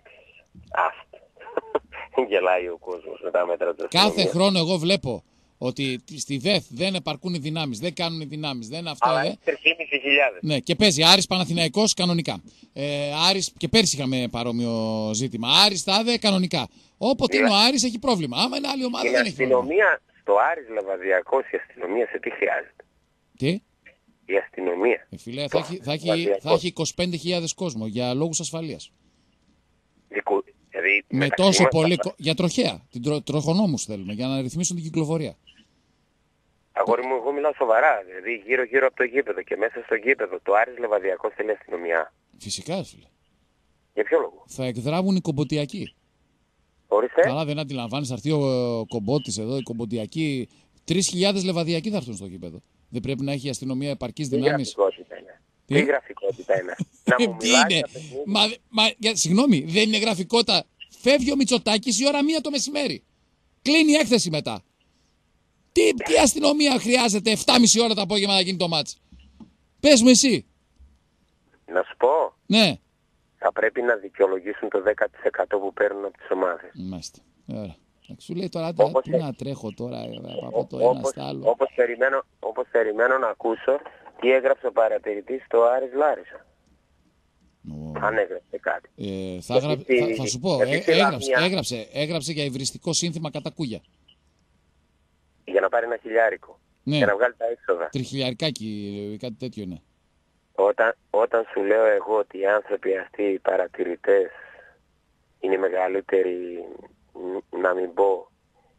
γελάει ο κόσμος με τα μέτρα της αστυνομίας. Κάθε χρόνο εγώ βλέπω ότι στη ΔΕΘ δεν επαρκούν οι δυνάμεις, δεν κάνουν οι δυνάμεις, δεν αυτό. Αλλά είναι 3.500. Ναι, και παίζει Άρης Παναθηναϊκός κανονικά. Άρης, και πέρσι είχαμε παρόμοιο ζήτημα. Άρης Τάδε κανονικά. Όποτε είναι ο Άρης έχει πρόβλημα. Άμα είναι άλλη ομάδα δεν έχει πρόβλημα. Η αστυνομία στο Άρης Λεβαδιακός, η αστυνομία σε τι χρειάζεται. Τι? Η αστυνομία. Φίλε, θα έχει 25.000 κόσμο για λόγους ασφαλείας. Δηλαδή, με τόσο πολύ. Για τροχέα. Τροχονόμους θέλουμε, για να ρυθμίσουν την κυκλοφορία. Αγόρι μου, εγώ μιλάω σοβαρά. Δηλαδή, γύρω-γύρω από το γήπεδο και μέσα στο γήπεδο, το Άρης Λεβαδιακός θέλει αστυνομία. Φυσικά, φίλε. Για ποιο λόγο? Θα εκδράβουν οι κομποτιακοί. Ορίστε. Καλά, δεν αντιλαμβάνεις, θα έρθει ο κομπότης εδώ, οι κομποτιακοί. 3.000 Λεβαδιακοί θα έρθουν στο γήπεδο. Δεν πρέπει να έχει η αστυνομία επαρκής δυνάμεις? Τι γραφικότητα είναι. Τι είναι? Συγγνώμη, δεν είναι γραφικότητα. Φεύγει ο Μητσοτάκης η ώρα 1 το μεσημέρι. Κλείνει η έκθεση μετά. Τι αστυνομία χρειάζεται 7,5 ώρα το απόγευμα να γίνει το μάτς? Πες μου εσύ. Να σου πω. Ναι. Θα πρέπει να δικαιολογήσουν το 10% που παίρνουν από τις ομάδες. Μάλιστα. Ωραία. Σου λέει τώρα, πού να τρέχω τώρα από το ένα στο άλλο. Όπως περιμένω να ακούσω τι έγραψε ο παρατηρητής στο Άρης Λάρισα. Αν έγραψε κάτι. Θα σου πω, έγραψε για υβριστικό σύνθημα κατά κούγια. Για να πάρει ένα χιλιάρικο. Ναι. Για να βγάλει τα έξοδα. Τριχιλιαρικάκι, κάτι τέτοιο είναι. Όταν σου λέω εγώ ότι οι άνθρωποι αυτοί, οι παρατηρητές, είναι οι μεγαλύτεροι, να μην πω,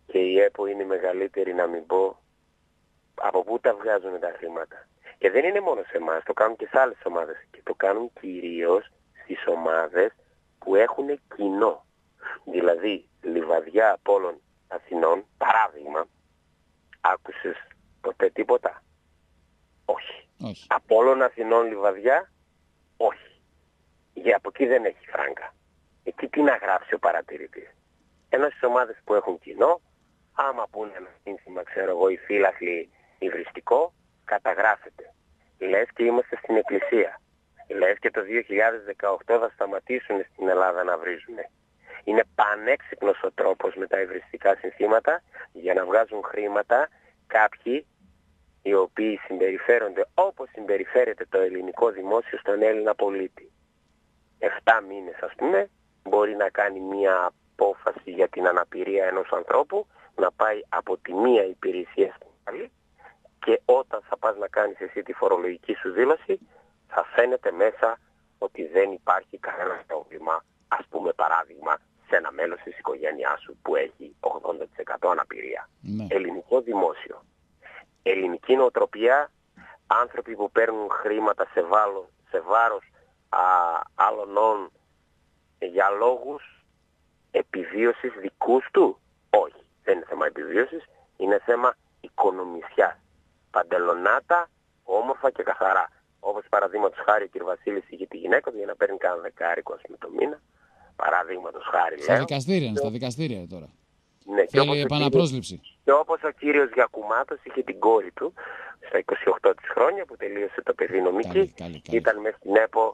και η ΕΠΟ είναι η μεγαλύτερη, να μην πω, από πού τα βγάζουν τα χρήματα. Και δεν είναι μόνο σε εμάς, το κάνουν και σε άλλες ομάδες. Και το κάνουν κυρίως στις ομάδες που έχουν κοινό. Δηλαδή, Λιβαδιά Απόλλων Αθηνών, παράδειγμα, άκουσες ποτέ τίποτα? Όχι. Απόλλων Αθηνών Λιβαδιά, όχι. Για από εκεί δεν έχει φράγκα. Εκεί τι να γράψει ο παρατηρητής? Ενώ στις ομάδες που έχουν κοινό, άμα πούνε ένα σύνθημα, ξέρω εγώ, οι φύλαθλοι υβριστικό, καταγράφεται. Λες και είμαστε στην εκκλησία. Λες και το 2018 θα σταματήσουν στην Ελλάδα να βρίζουν. Είναι πανέξυπνος ο τρόπος με τα υβριστικά συνθήματα για να βγάζουν χρήματα κάποιοι οι οποίοι συμπεριφέρονται όπως συμπεριφέρεται το ελληνικό δημόσιο στον Έλληνα πολίτη. 7 μήνες ας πούμε μπορεί να κάνει μία απόφαση για την αναπηρία ενός ανθρώπου, να πάει από τη μία υπηρεσία στην άλλη και όταν θα πας να κάνεις εσύ τη φορολογική σου δήλωση θα φαίνεται μέσα ότι δεν υπάρχει κανένα πρόβλημα, ας πούμε παράδειγμα σε ένα μέλος της οικογένειάς σου που έχει 80% αναπηρία. Ναι. Ελληνικό δημόσιο. Ελληνική νοοτροπία, άνθρωποι που παίρνουν χρήματα σε βάρος άλλων για λόγους επιβίωσης δικούς του. Όχι, δεν είναι θέμα επιβίωσης, είναι θέμα οικονομισιάς. Παντελονάτα, όμορφα και καθαρά. Όπως παραδείγματος χάρη ο κ. Βασίλης είχε τη γυναίκα του για να παίρνει κανένα δεκάρικο το μήνα. Παραδείγματος χάρη. Στα δικαστήρια τώρα. Ναι, θέλει επαναπρόσληψη. Και όπως ο κύριος Γιακουμάτος είχε την κόρη του στα 28 της χρόνια που τελείωσε το παιδί νομική. Ήταν μέσα στην ΕΠΟ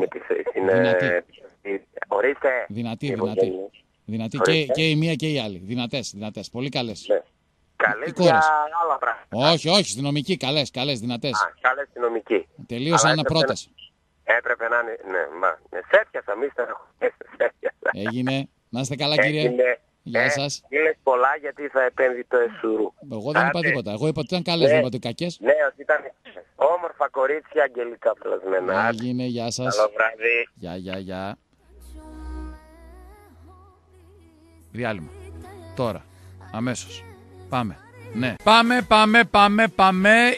ορίστε. Δυνατή. Και η μία και η άλλη. Δυνατές. Πολύ καλές. Ναι. Καλές για άλλα πράγματα. Όχι, στη νομική. Καλές, δυνατές. Καλές στη νομική. Τελείωσαν πρώτες. Έπρεπε να είναι, ναι, σέφιασα, μη στεναχωρέστε. Έγινε. Να είστε καλά κύριε. Γεια σας. Μίλες πολλά γιατί θα επένδυ το εσουρού. Εγώ δεν είπα τίποτα. Εγώ είπα ότι ήταν καλές, δεν είπα ότι κακές. Ναι, ότι ήταν όμορφα κορίτσια, αγγελικά πλασμένα. Έγινε, γεια σας. Καλό βράδυ. Γεια. Διάλειμμα. Τώρα. Αμέσως. Πάμε. Ναι. Πάμε.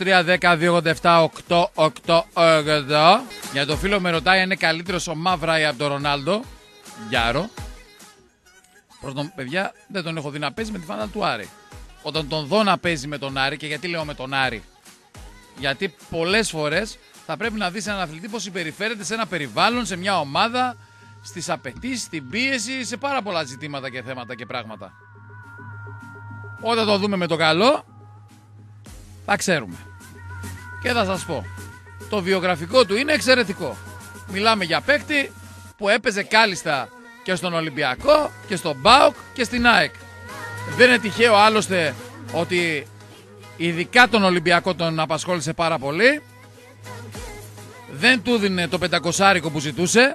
23-10-287-888. Για το φίλο με ρωτάει, είναι καλύτερος ο Μαύρα ή από τον Ρονάλντο. Γιάρο. Πρώτον, παιδιά, δεν τον έχω δει να παίζει με τη φανέλα του Άρη. Όταν τον δω να παίζει με τον Άρη, και γιατί λέω με τον Άρη? Γιατί πολλές φορές θα πρέπει να δεις έναν αθλητή πώς συμπεριφέρεται σε ένα περιβάλλον, σε μια ομάδα, στις απαιτήσεις, στην πίεση, σε πάρα πολλά ζητήματα και θέματα και πράγματα. Όταν το δούμε με το καλό, θα ξέρουμε. Και θα σας πω, το βιογραφικό του είναι εξαιρετικό. Μιλάμε για παίκτη που έπαιζε κάλλιστα και στον Ολυμπιακό και στον ΠΑΟΚ και στην ΑΕΚ. Δεν είναι τυχαίο άλλωστε ότι ειδικά τον Ολυμπιακό τον απασχόλησε πάρα πολύ. Δεν του δίνε το 500 που ζητούσε.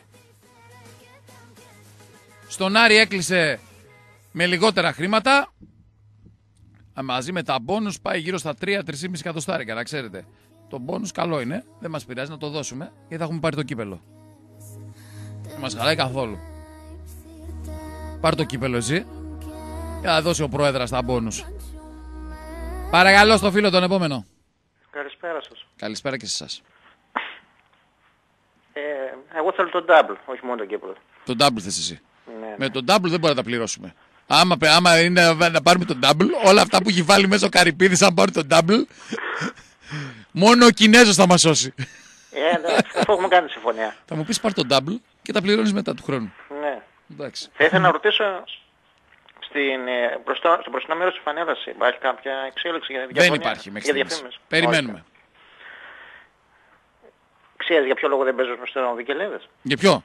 Στον Άρη έκλεισε με λιγότερα χρήματα. Μαζί με τα μπόνους πάει γύρω στα 3-3,5 εκατοστάρικα, να ξέρετε. Το μπόνους καλό είναι, δεν μας πειράζει να το δώσουμε, γιατί θα έχουμε πάρει το κύπελο. Δεν μας χαλάει καθόλου. Πάρ' το κύπελο εσύ και θα δώσει ο πρόεδρας τα μπόνους. Παρακαλώ στο φίλο τον επόμενο. Καλησπέρα σας. Καλησπέρα και σε εσάς. Εγώ θέλω τον double, όχι μόνο τον κύπελο. Τον double θες εσύ? Ναι. Με τον double δεν μπορεί να τα πληρώσουμε. Άμα είναι να πάρουμε τον double, όλα αυτά που έχει βάλει μέσα ο Καρυπίδης, αν πάρει τον double, μόνο ο Κινέζος θα μας σώσει. Αυτό έχουμε κάνει συμφωνία. Θα μου πεις πάρ' τον double και τα πληρώνεις μετά του χρόνου. Ναι. Εντάξει. Θα ήθελα να ρωτήσω στο μπροστινό μέρος της φανέλας υπάρχει κάποια εξέλιξη για διαφωνία? Δεν υπάρχει μέχρι στιγμής. Περιμένουμε. Ξέρεις για ποιο λόγο δεν παίζουν στο Βικελέδες? Για ποιο?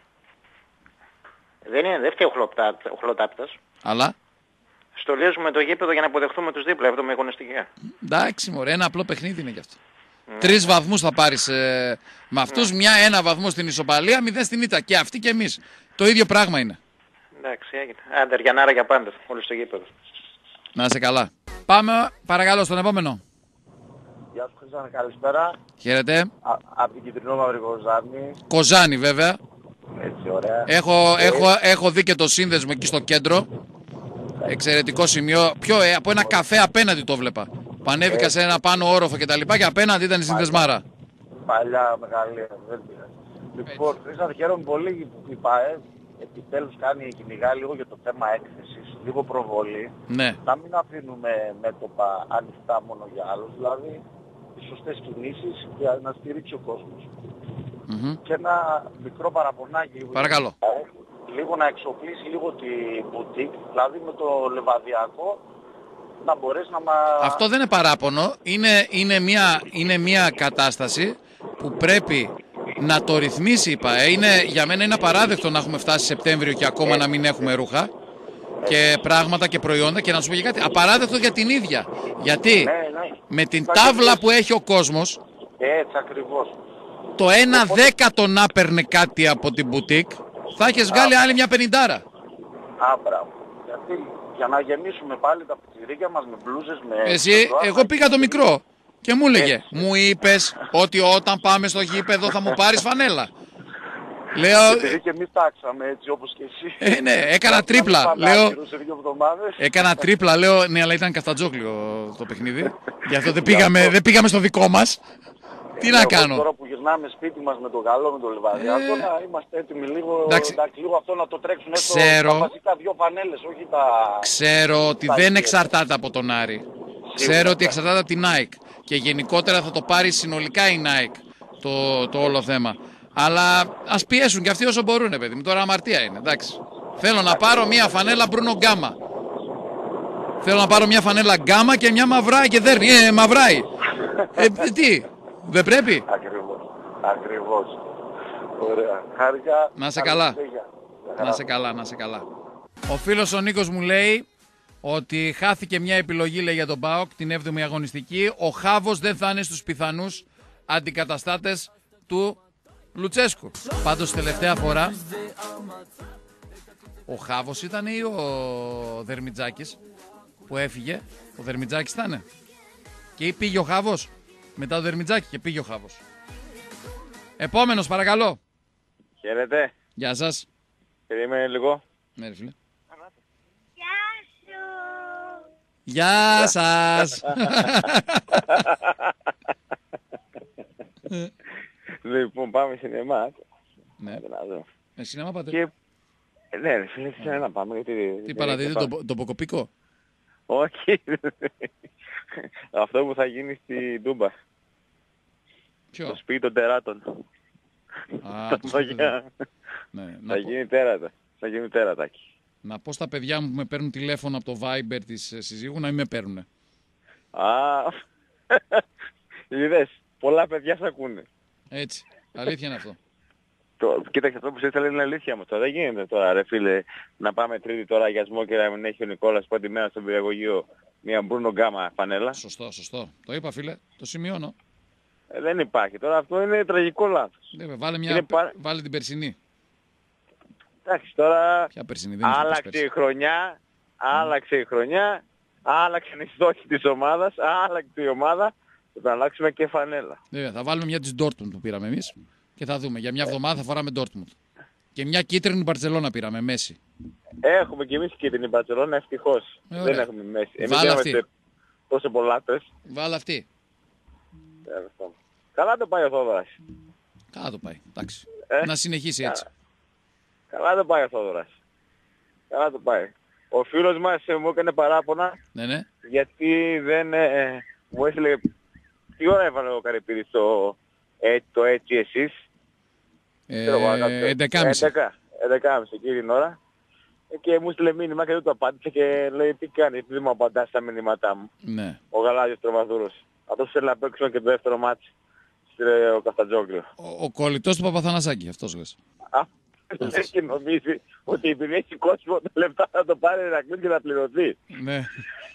Δεν φταίει ο Χλωτάπητας. Αλλά στολίζουμε το γήπεδο για να αποδεχθούμε τους δίπλα, αυτό με αγωνιστική. Εντάξει μωρέ, ένα απλό παιχνίδι είναι κι αυτό. 3 βαθμούς θα πάρεις με αυτούς, ένα βαθμό στην ισοπαλία, 0 στην ήττα. Και αυτοί και εμείς. Το ίδιο πράγμα είναι. Εντάξει, έγινε. Άντε, Γιαννάρα για πάντα, όλοι στο γήπεδο. Να είσαι καλά. Πάμε παρακαλώ στον επόμενο. Γεια σου Χρυσάνα, καλησπέρα. Χαίρετε. Από την Κιτρινόμαυρη Κοζάνη. Κοζάνη βέβαια. Έτσι, ωραία. Έχω δει και το σύνδεσμο εκεί στο κέντρο. Εξαιρετικό σημείο. Από ένα καφέ απέναντι το βλέπα. Που ανέβηκα σε ένα πάνω όροφο και τα λοιπά και απέναντι ήταν η συνδεσμάρα. Παλιά μεγαλεία, δεν πειράζει. Λοιπόν, Χρήστο, χαίρομαι πολύ που η ΠΑΕ επιτέλους κάνει κυνηγά λίγο για το θέμα έκθεσης, λίγο προβολή. Ναι. Να μην αφήνουμε μέτωπα ανοιχτά μόνο για άλλους, δηλαδή τις σωστές κινήσεις για να στηρίξει ο κόσμος. Και ένα μικρό παραπονάκι. Παρακαλώ. Λίγο να εξοπλίσει λίγο τη μπουτίκ, δηλαδή με το λεβαδιακό να μπορέσει να Αυτό δεν είναι παράπονο, είναι μια κατάσταση που πρέπει να το ρυθμίσει η ΠΑΕ. Για μένα είναι απαράδεκτο να έχουμε φτάσει Σεπτέμβριο και ακόμα να μην έχουμε ρούχα και πράγματα και προϊόντα, και να σου πω και κάτι, απαράδεκτο για την ίδια. Γιατί με την τάβλα που έχει ο κόσμος, έτσι ακριβώς, το 1/10 να παίρνε κάτι από την μπουτίκ, θα έχεις βγάλει άλλη μια 50. Μπράβο. Γιατί για να γεμίσουμε πάλι τα πιτσιρίκια μας με μπλούζες, Εγώ πήγα το μικρό και μου έλεγε, μου είπες ότι όταν πάμε στο γήπεδο θα μου πάρεις φανέλα. Λέω... Επειδή και εμείς τάξαμε έτσι όπως και εσύ. Ναι, έκανα τρίπλα. Έκανα τρίπλα, λέω, ναι, αλλά ήταν καφτατζόκλιο το παιχνίδι. Γι' αυτό δεν πήγαμε στο δικό μας. Τι να κάνω. Τώρα που γυρνάμε σπίτι μας με το καλό, με το λεβαδιακό, να είμαστε έτοιμοι λίγο, λίγο αυτό να το τρέξουν έστω τα βασικά 2 φανέλες, όχι τα... Ξέρω ότι δεν εξαρτάται από τον Άρη. Ξέρω ότι εξαρτάται από την Nike. Και γενικότερα θα το πάρει συνολικά η Nike το όλο θέμα. Αλλά ας πιέσουν και αυτοί όσο μπορούν, παιδί μου. Τώρα αμαρτία είναι, εντάξει. Θέλω να πάρω μια φανέλα Bruno Gamma. Θέλω να πάρω μια φανέλα Gamma και μια μαυράει και δέρνει. Μαυράει. Τι, δεν πρέπει. Ακριβώς. Ωραία. Χάρηκα. Να σε καλά. Να σε καλά. Ο φίλος ο Νίκος μου λέει ότι χάθηκε μια επιλογή, λέει, για τον ΠΑΟΚ την 7η αγωνιστική. Ο Χάβος δεν θα είναι στους πιθανούς αντικαταστάτες του Λουτσέσκου. Πάντως τελευταία φορά ο Χάβος ήταν ή ο Δερμιτζάκης που έφυγε? Ο Δερμιτζάκης ήτανε και πήγε ο Χάβος μετά το Δερμιτζάκη και πήγε ο Χάβος. Επόμενος παρακαλώ. Χαίρετε. Γεια σας. Περίμενε λίγο. Ναι ρε φίλε. Γεια Γεια σου. σας. Λοιπόν, πάμε σινεμά. Ναι. Σινεμά πάτε. Και... Ναι ρε φίλε, σινεμά πάμε. Γιατί... Τι παραδίδει, τον Ποκοπίκο? Όχι. Αυτό που θα γίνει στη Τούμπα. Ποιο? Το σπίτι των τεράτων. Θα γίνει τέρατα. Θα γίνει τέρατάκι. Να πω στα παιδιά μου που με παίρνουν τηλέφωνο από το Viber της συζύγου να μην με παίρνουνε. Είδες, πολλά παιδιά σ' ακούνε. Έτσι, αλήθεια είναι αυτό. Κοίταξε, αυτό που σου ήθελα είναι αλήθεια μου. Δεν γίνεται τώρα ρε φίλε να πάμε Τρίτη τώρα για σμό και να μην έχει ο Νικόλας πρώτη μέρα στο πυριαγωγείο μια Bruno Gamma φανέλα. Σωστό. Το είπα φίλε, το σημειώνω. Δεν υπάρχει. Τώρα αυτό είναι τραγικό λάθος. Βάλε την περσινή. Εντάξει τώρα άλλαξε η χρονιά, άλλαξαν οι στόχοι της ομάδας, άλλαξε η ομάδα, θα αλλάξουμε και φανέλα. Θα βάλουμε μια της Dortmund που πήραμε εμείς και θα δούμε. Για μια εβδομάδα θα φοράμε Dortmund. Και μια κίτρινη Μπαρτσελώνα πήραμε, Μέση. Έχουμε και εμείς κίτρινη Μπαρτσελώνα, ευτυχώς. Δεν έχουμε Μέση. Βάλε αυτή. Τόσο πολλά πες. Βάλε αυτή. Καλά το πάει ο Θόδωρας. Καλά το πάει, εντάξει. Να συνεχίσει έτσι. Καλά το πάει ο Θόδωρας. Καλά το πάει. Ο φίλος μας μου έκανε παράπονα. Ναι. Γιατί δεν μου έστειλε... Τι ώρα έβαλε ο Καρυπίδης το έτσι εσείς? 11.30 εκείνη την ώρα. Και μου στείλε μήνυμα και δεν το απάντησε και λέει τι κάνει, επειδή μου απαντάς στα μηνύματά μου. Ναι. Ο Γαλάζιος Τρομαδούρος. Αυτός θέλει να παίξουμε και το δεύτερο μάτς ο Καφτατζόγλιο. Ο κολλητός του Παπαθανασάκη, αυτός λες. Και νομίζει ότι επειδή έχει κόσμο τα λεπτά θα το πάρει να κλείνει και να πληρωθεί. Ναι.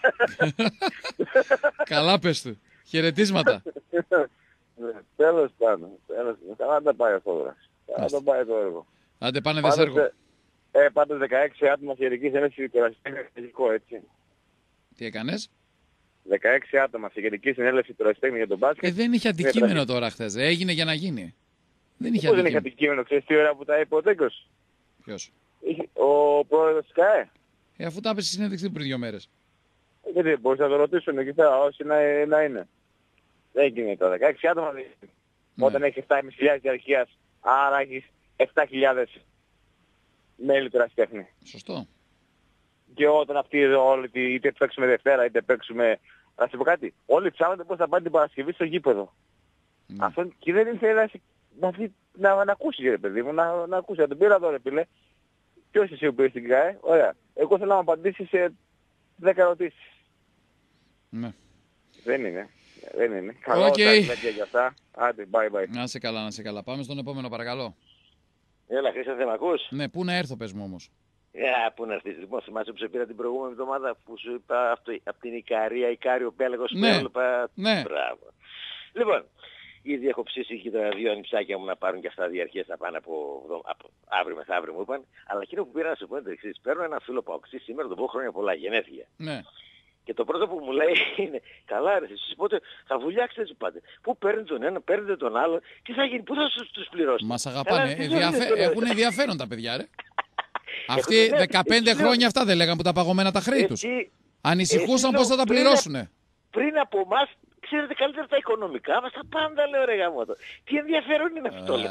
Καλά πες του. Χαιρετίσματα. Τέλος πάντων. Καλά τα πάει ο Θόδωρας. Καλά τα πάει το έργο. Άντε πάνε δες έργο. Πάντως 16 άτομα στη Γενική Συνέλευση του Ρασιτέχνη, έτσι. Τι έκανες? 16 άτομα στη Γενική Συνέλευση του Ρασιτέχνη για τον μπάσκετ. Δεν είχε αντικείμενο τώρα χθες. Έγινε για να γίνει. Δεν είχε αντικείμενο. Δεν είχε αντικείμενο. Ξέρεις τι ώρα που τα είπε ο Τέγκος? Ποιος? Ο πρόεδρος της ΚΑΕ. Αφού τα έπεσε στη συνέντευξη πριν 2 μέρες. Γιατί μπορείς να το ρωτήσουν εκεί πέρα όσοι να είναι. Δεν γίνεται τώρα. 16 άτομα δεν είναι. Όταν έχεις 7.500 διαρκείας, άρα έχεις 7.000 μέλη του ερασιτέχνη. Σωστό. Και όταν αυτοί όλοι, είτε παίξουμε Δευτέρα, είτε παίξουμε... Να σου πω κάτι. Όλοι ψάχνονται πώς θα πάνε την Παρασκευή στο γήπεδο. Αυτό και δεν ήθελε να ακούσει, ρε παιδί μου, να ακούσει. Να τον πήρα εδώ, ρε φίλε. Ποιος εσύ που πήρες την ΚΑΕ, ωραία. Εγώ θέλω να μου απαντήσει σε 10 ερωτήσεις. Ναι. Δεν είναι. Καλό τα για αυτά. Άντε, bye. Να σε καλά, να σε καλά. Πάμε στον επόμενο, παρακαλώ. Έλα, Χρήστο, δεν με ακούς? Ναι, πού να έρθω, πες μου όμως. Πού να έρθεις, λοιπόν, θυμάσαι που σε πήρα την προηγούμενη εβδομάδα που σου είπα αυτό, από την Ικαρία, Ικάριο Πέλαγος, ναι. Μπράβο. Λοιπόν, ήδη έχω ψήσει εκεί τα 2 ανιψάκια μου να πάρουν και αυτά διαρκές να πάνε από αύριο μεθαύριο μου είπαν. Αλλά εκείνο που πήρα να σου πω είναι το εξής. Παίρνω ένα φίλο Παοξή σήμερα, τον πω χρόνια πολλά, γενέθλια. Ναι. Και το πρώτο που μου λέει είναι, καλά ρε, εσείς πότε θα βουλιάξετε έτσι πάτε. Πού παίρνετε τον ένα, παίρνετε τον άλλο, τι θα γίνει, πού θα τους πληρώσετε. Μας αγαπάνε, έχουν ενδιαφέρον τα παιδιά, ρε. Αυτοί 15 χρόνια αυτά δεν λέγαν που τα παγωμένα τα χρέη τους. Ανησυχούσαν πώς θα τα πληρώσουνε. Πριν από εμάς, ξέρετε καλύτερα τα οικονομικά μας, τα πάντα λέω ρε γαμώτο. Τι ενδιαφέρον είναι αυτό, λέω.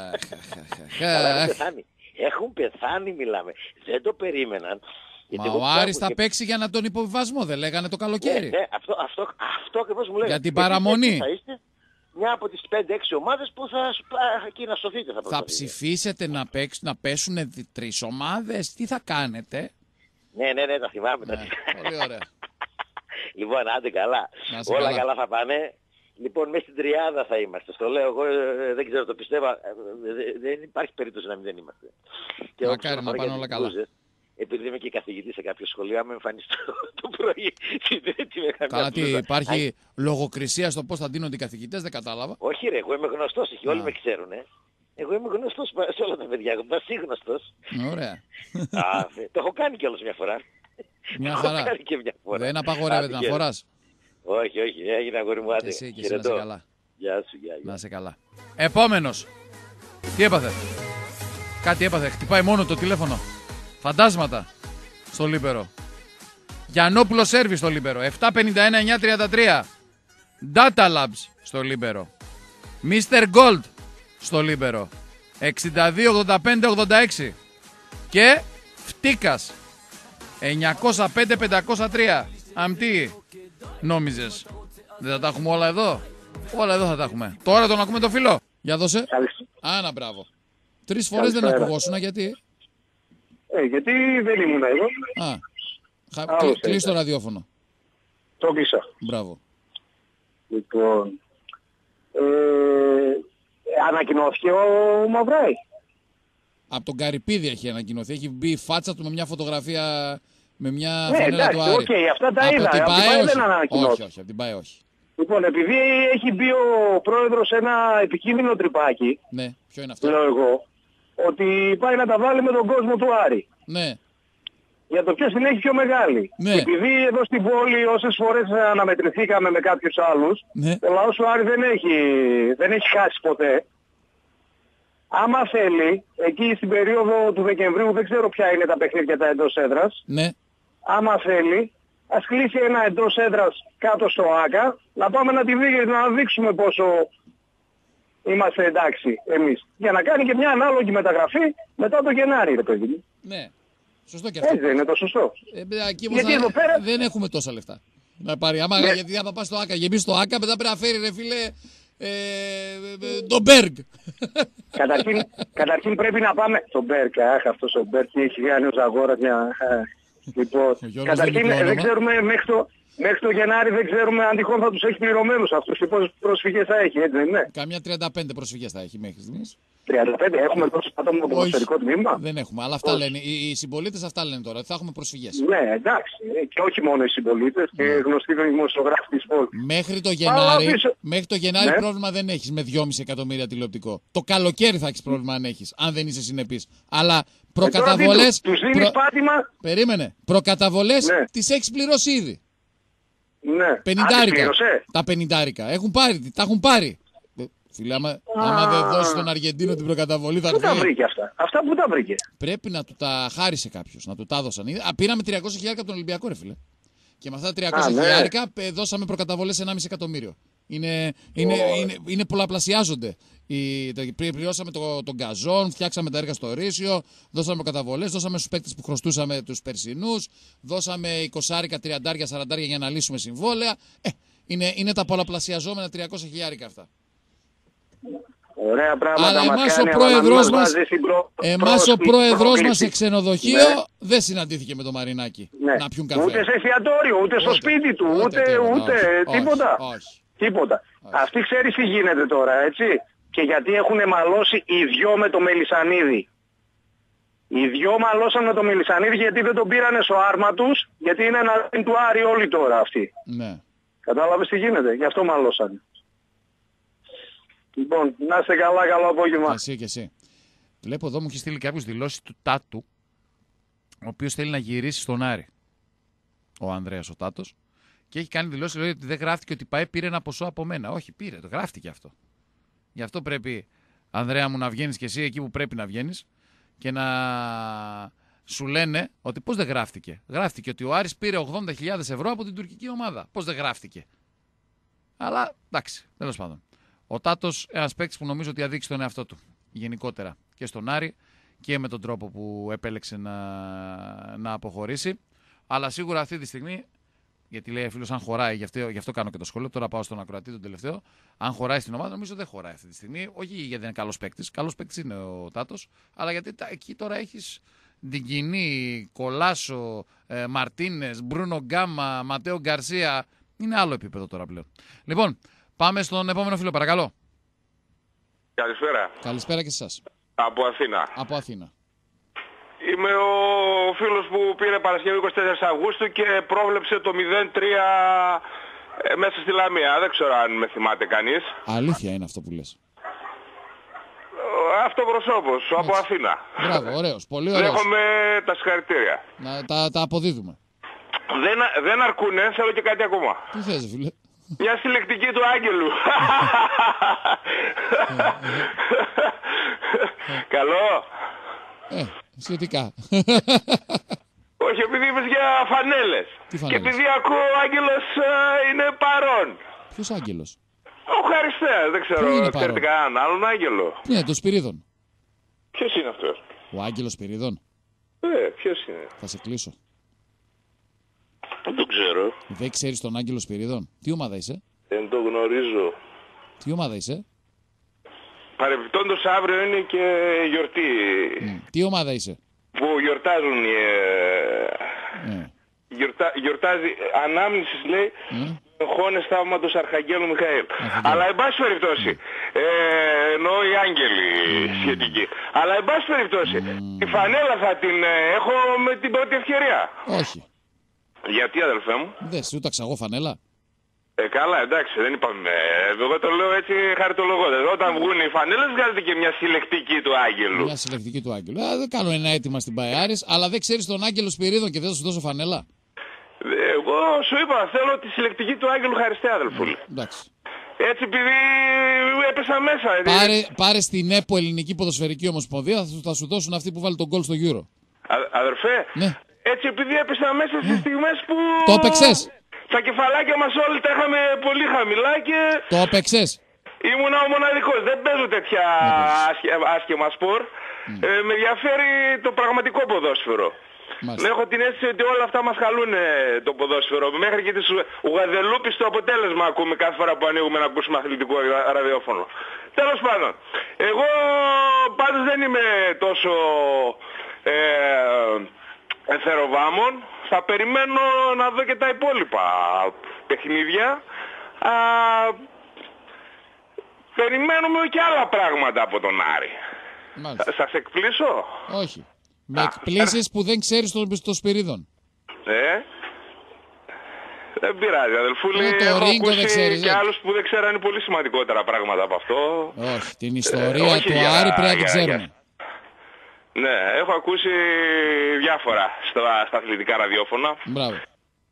Έχουν πεθάνει, μιλάμε. Δεν το περίμεναν. Μα ο Άρης θα παίξει για να τον υποβιβασμό, δεν λέγανε το καλοκαίρι. Αυτό ακριβώς μου λέει. Για την παραμονή. Θα είστε μια από τις 5-6 ομάδες που θα εκεί να σωθείτε. Θα ψηφίσετε να πέσουν 3 ομάδες, τι θα κάνετε. Ναι, τα θυμάμαι. Πολύ ωραία. Λοιπόν, άντε καλά. Όλα καλά θα πάνε. Λοιπόν, μέσα στην τριάδα θα είμαστε. Στο λέω εγώ, δεν ξέρω, το πιστεύω. Δεν υπάρχει περίπτωση να μην είμαστε. Μακάρι να πάνε όλα καλά. Επειδή είμαι και καθηγητής σε κάποιο σχολείο, άμα εμφανιστώ το πρωί. Καλά, τι υπάρχει λογοκρισία στο πώς θα ντύνονται οι καθηγητές, δεν κατάλαβα. Όχι ρε, εγώ είμαι γνωστός, όλοι με ξέρουν. Εγώ είμαι γνωστός σε όλα τα παιδιά, πασίγνωστος. Ωραία. Το έχω κάνει κιόλας μια φορά. Μια χαρά. Δεν απαγορεύεται να φοράς. Όχι, έγινε αγόρι μου, άντε. Εσύ και εσύ να σε καλά. Γεια σου, γεια. Να σε καλά. Επόμενος. Τι έπαθε? Κάτι έπαθε, χτυπάει μόνο το τηλέφωνο. Φαντάσματα στο Λίπερο. Γιαννόπουλο Σέρβις στο Λίπερο. 751-933. Data Labs στο Λίπερο. Mr. Gold στο Λίπερο. 62-85-86. Και Φτίκας 905-503. Αμτί νόμιζες δεν θα τα έχουμε όλα εδώ? Όλα εδώ θα τα έχουμε. Τώρα τον ακούμε το φίλο. Για δώσε. Άνα μπράβο. 3 φορές δεν ακουγόσουνα, γιατί? Γιατί δεν ήμουν εδώ. Κλείς το ραδιόφωνο. Το κλείσα. Μπράβο. Λοιπόν, ανακοινώθηκε ο Μαυράη. Από τον Καρυπίδη έχει ανακοινωθεί. Έχει μπει η φάτσα του με μια φωτογραφία, με μια φανέλα του Άρη. Okay, αυτά τα είδα. Από την ΠΑΕ δεν ανακοινώθηκε. Όχι, από την ΠΑΕ όχι. Λοιπόν, επειδή έχει μπει ο πρόεδρος ένα επικίνδυνο τρυπάκι, ναι, ποιο είναι αυτό? Λέω εγώ, ότι πάει να τα βάλει με τον κόσμο του Άρη. Ναι. Για το ποιος την έχει πιο μεγάλη. Ναι. Επειδή εδώ στην πόλη όσες φορές αναμετρηθήκαμε με κάποιους άλλους, ναι, ο λαός του Άρη δεν έχει χάσει ποτέ. Άμα θέλει, εκεί στην περίοδο του Δεκεμβρίου, δεν ξέρω ποια είναι τα παιχνίδια τα εντός έδρας, ναι, άμα θέλει, ας κλείσει ένα εντός έδρας κάτω στο ΆΚΑ, να πάμε να δείξουμε πόσο είμαστε εντάξει εμείς. Για να κάνει και μια ανάλογη μεταγραφή μετά το Γενάρη, ρε παιδί μου. Ναι. Σωστό και αυτό. Έτσι δεν είναι το σωστό. Γιατί εδώ πέρα δεν έχουμε τόσα λεφτά. Να πάρει. Γιατί άμα πας στο ΆΚΑ, γεμίσει το ΆΚΑ, μετά πρέπει να φέρει, ρε φίλε, τον Μπέργκ. Καταρχήν πρέπει να πάμε. Τον Μπέργκ, αυτός ο Μπέργκ έχει κάνει ο Ζαγόρας μια... Λοιπόν, καταρχήν δεν ξέρουμε μέχρι το Γενάρη δεν ξέρουμε αν τυχόν θα τους έχει πληρωμένους αυτούς και πόσες προσφυγές θα έχει, έτσι δεν είναι? Καμιά 35 προσφυγές θα έχει μέχρι στιγμής. 35, έχουμε τόσο άτομα από το ποδοσφαιρικό τμήμα? Δεν έχουμε, αλλά αυτά λένε. Οι συμπολίτες αυτά λένε τώρα, θα έχουμε προσφυγές. Ναι, εντάξει. Και όχι μόνο οι συμπολίτες, και γνωστοί δημοσιογράφοι της πόλης. Μέχρι το Γενάρη πρόβλημα δεν έχεις με 2,5 εκατομμύρια τηλεοπτικό. Το καλοκαίρι θα έχεις πρόβλημα αν έχεις, αν δεν είσαι συνεπής. Αλλά προκαταβολές. Τους δίνεις πάτημα. Περίμενε. Προκαταβολές τις έχεις πληρώσει ήδη. Ναι. 50. Τα 50. Τα έχουν πάρει. Φίλε, άμα δεν δώσει τον Αργεντίνο την προκαταβολή θα έρθει. Πού τα βρήκε αυτά? Αυτά που τα βρήκε? Πρέπει να του τα χάρισε κάποιος, να του τα έδωσαν. Πήραμε 300.000 από τον Ολυμπιακό, ρε φίλε. Και με αυτά τα 300.000 δώσαμε προκαταβολές 1,5 εκατομμύριο. Είναι πολλαπλασιάζονται. Πληρώσαμε τον Γκαζόν, φτιάξαμε τα έργα στο Ρήσιο, δώσαμε προκαταβολές, δώσαμε στους παίκτες που χρωστούσαμε τους περσινούς, δώσαμε 20, 30, 40 για να λύσουμε συμβόλαια. Είναι τα πολλαπλασιαζόμενα 300.000 αυτά. Ωραία πράγματα. Αλλά εμάς ο πρόεδρος μας σε ξενοδοχείο δεν συναντήθηκε με τον Μαρινάκη να πιούν καφέ. Ούτε σε εστιατόριο, ούτε στο σπίτι του, ούτε τίποτα. Τίποτα. Αυτοί ξέρεις τι γίνεται τώρα, έτσι. Και γιατί έχουν μαλώσει οι δυο με το Μελισσανίδη. Οι δυο μαλώσαν με το Μελισσανίδη γιατί δεν τον πήρανε στο άρμα τους, γιατί είναι ένα του Άρη όλοι τώρα αυτοί. Ναι. Κατάλαβες τι γίνεται, γι' αυτό μαλώσανε. Λοιπόν, να είστε καλά, καλό απόγευμα. Και εσύ. Βλέπω εδώ μου έχει στείλει κάποιος δηλώσεις του Τάτου, ο οποίος θέλει να γυρίσει στον Άρη. Ο Ανδρέας ο Τάτος. Και έχει κάνει δηλώσεις, λέει ότι δεν γράφτηκε ότι ΠΑΕ πήρε ένα ποσό από μένα. Όχι, πήρε, το γράφτηκε αυτό. Γι' αυτό πρέπει, Ανδρέα μου, να βγαίνεις και εσύ εκεί που πρέπει να βγαίνεις και να σου λένε ότι πώς δεν γράφτηκε. Γράφτηκε ότι ο Άρης πήρε 80.000 ευρώ από την τουρκική ομάδα. Πώς δεν γράφτηκε. Αλλά εντάξει, τέλος πάντων. Ο Τάτος, ένας παίκτης που νομίζω ότι αδείξει τον εαυτό του γενικότερα και στον Άρη και με τον τρόπο που επέλεξε να αποχωρήσει. Αλλά σίγουρα αυτή τη στιγμή, γιατί λέει φίλος αν χωράει, γι' αυτό κάνω και το σχόλιο, τώρα πάω στον ακροατή τον τελευταίο, αν χωράει στην ομάδα νομίζω δεν χωράει αυτή τη στιγμή, όχι γιατί δεν είναι καλός παίκτης, καλός παίκτης είναι ο Τάτος, αλλά γιατί εκεί τώρα έχεις την κοινή, Κολάσο, Μαρτίνες, Μπρούνο Γκάμα, Ματέο Γκαρσία, είναι άλλο επίπεδο τώρα πλέον. Λοιπόν, πάμε στον επόμενο φίλο, παρακαλώ. Καλησπέρα. Καλησπέρα και σε εσάς. Από Αθήνα. Από Αθήνα. Είμαι ο φίλος που πήρε Παρασκευή 24 Αυγούστου και πρόβλεψε το 0-3 μέσα στη Λαμία. Δεν ξέρω αν με θυμάται κανείς. Αλήθεια είναι αυτό που λες. Αυτοπροσώπος, από Αθήνα. Μπράβο, ωραίος, πολύ ωραίος. Δέχομαι τα συγχαρητήρια. Τα αποδίδουμε. Δεν αρκούνε, θέλω και κάτι ακόμα. Τι θες, φίλε? Μια συλλεκτική του Άγγελου. Καλό. Σχετικά. Όχι, επειδή είπες για φανέλες. Τι φανέλες? Και επειδή ακούω ο Άγγελος είναι παρόν. Ποιος Άγγελος? Ο Χαριστέας, δεν ξέρω, ξέρετε κανέναν άλλον Άγγελο. Ναι, το Σπυρίδων. Ποιος είναι αυτός? Ο Άγγελος Σπυρίδων. Ποιος είναι? Θα σε κλείσω. Δεν το ξέρω. Δεν ξέρεις τον Άγγελο Σπυρίδων? Τι ομάδα είσαι? Δεν το γνωρίζω. Τι ομάδα είσαι? Παρεμπιπτόντως αύριο είναι και γιορτή. Τι ομάδα είσαι? Που γιορτάζουν γιορτάζει ανάμνησης, λέει, χώνες θαύματος Αρχαγγέλου Μιχαήλ. Αλλά εν πάση περιπτώσει, εννοώ οι άγγελοι σχετικοί. Αλλά εν πάση περιπτώσει, τη φανέλα θα την έχω με την πρώτη ευκαιρία. Όχι. Γιατί, αδελφέ μου? Δεν σου ταξα εγώ φανέλα. Καλά, εντάξει, δεν είπαμε. Εγώ το λέω έτσι χαριτολογώντας. Όταν βγουν οι φανέλες, βγάζετε και μια συλλεκτική του Άγγελου. Μια συλλεκτική του Άγγελου. Δεν κάνω ένα αίτημα στην Παϊάρης, αλλά δεν ξέρεις τον Άγγελο Σπυρίδων και δεν θα σου δώσω φανέλα. Εγώ σου είπα, θέλω τη συλλεκτική του Άγγελου Χαριστέα, αδελφούλη. Εντάξει. Έτσι, επειδή έπεσα μέσα. Πάρε στην ΕΠΟ, Ελληνική Ποδοσφαιρική Ομοσπονδία, θα σου δώσουν αυτοί που βάλει τον γκολ στο Euro. Αδερφέ, ναι. Έτσι, επειδή έπεσα μέσα στις στιγμές που... Το έπαιξες? Τα κεφαλάκια μας όλοι τα είχαμε πολύ χαμηλά και... Το έπαιξες? Ήμουνα ο μοναδικός. Δεν παίζω τέτοια άσχημα σπορ. Με ενδιαφέρει το πραγματικό ποδόσφαιρο. Έχω την αίσθηση ότι όλα αυτά μας χαλούν το ποδόσφαιρο. Μέχρι και της Γουαδελούπης το αποτέλεσμα ακούμε κάθε φορά που ανοίγουμε να ακούσουμε αθλητικό ραδιόφωνο. Τέλος πάντων, εγώ πάντως δεν είμαι τόσο εθεροβάμων. Θα περιμένω να δω και τα υπόλοιπα παιχνίδια. Περιμένουμε και άλλα πράγματα από τον Άρη. Σας εκπλήσω? Όχι. Με εκπλήσεις που δεν ξέρεις το Σπυρίδων. Δεν πειράζει, αδελφούλη. Έχω ακούσει και άλλους που δεν ξέρανε πολύ σημαντικότερα πράγματα από αυτό. Όχι, την ιστορία του Άρη πρέπει να την ξέρουμε. Ναι, έχω ακούσει διάφορα στα αθλητικά ραδιόφωνα. Μπράβο.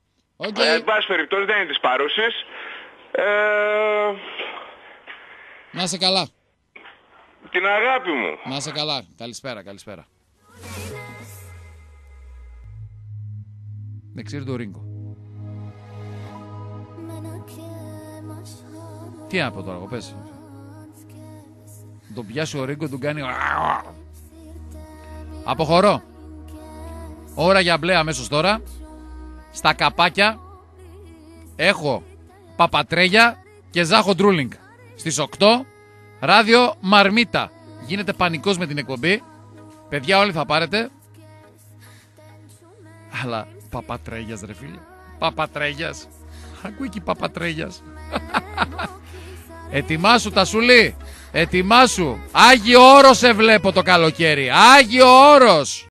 Εν πάση περιπτώσει δεν είναι της παρούσης. Να είσαι καλά. Την αγάπη μου. Να είσαι καλά. Καλησπέρα. Δεξίρ του Ρίγκο. Τι να πω τώρα, εγώ πες. Τον πιάσει ο Ρίγκο, του κάνει... Αποχωρώ. Ώρα για μπλε αμέσως τώρα. Στα καπάκια έχω Παπατρέγια και Ζάχο Ντρούλινγκ. Στις 8 ράδιο Μαρμίτα. Γίνεται πανικός με την εκπομπή. Παιδιά, όλοι θα πάρετε. Αλλά Παπατρέγιας, ρε φίλε. Παπατρέγιας. Ακούει και Παπατρέγιας. Ετοιμάσου, Τασούλη. Ετοιμάσου. Άγιο Όρος σε βλέπω το καλοκαίρι. Άγιο Όρος.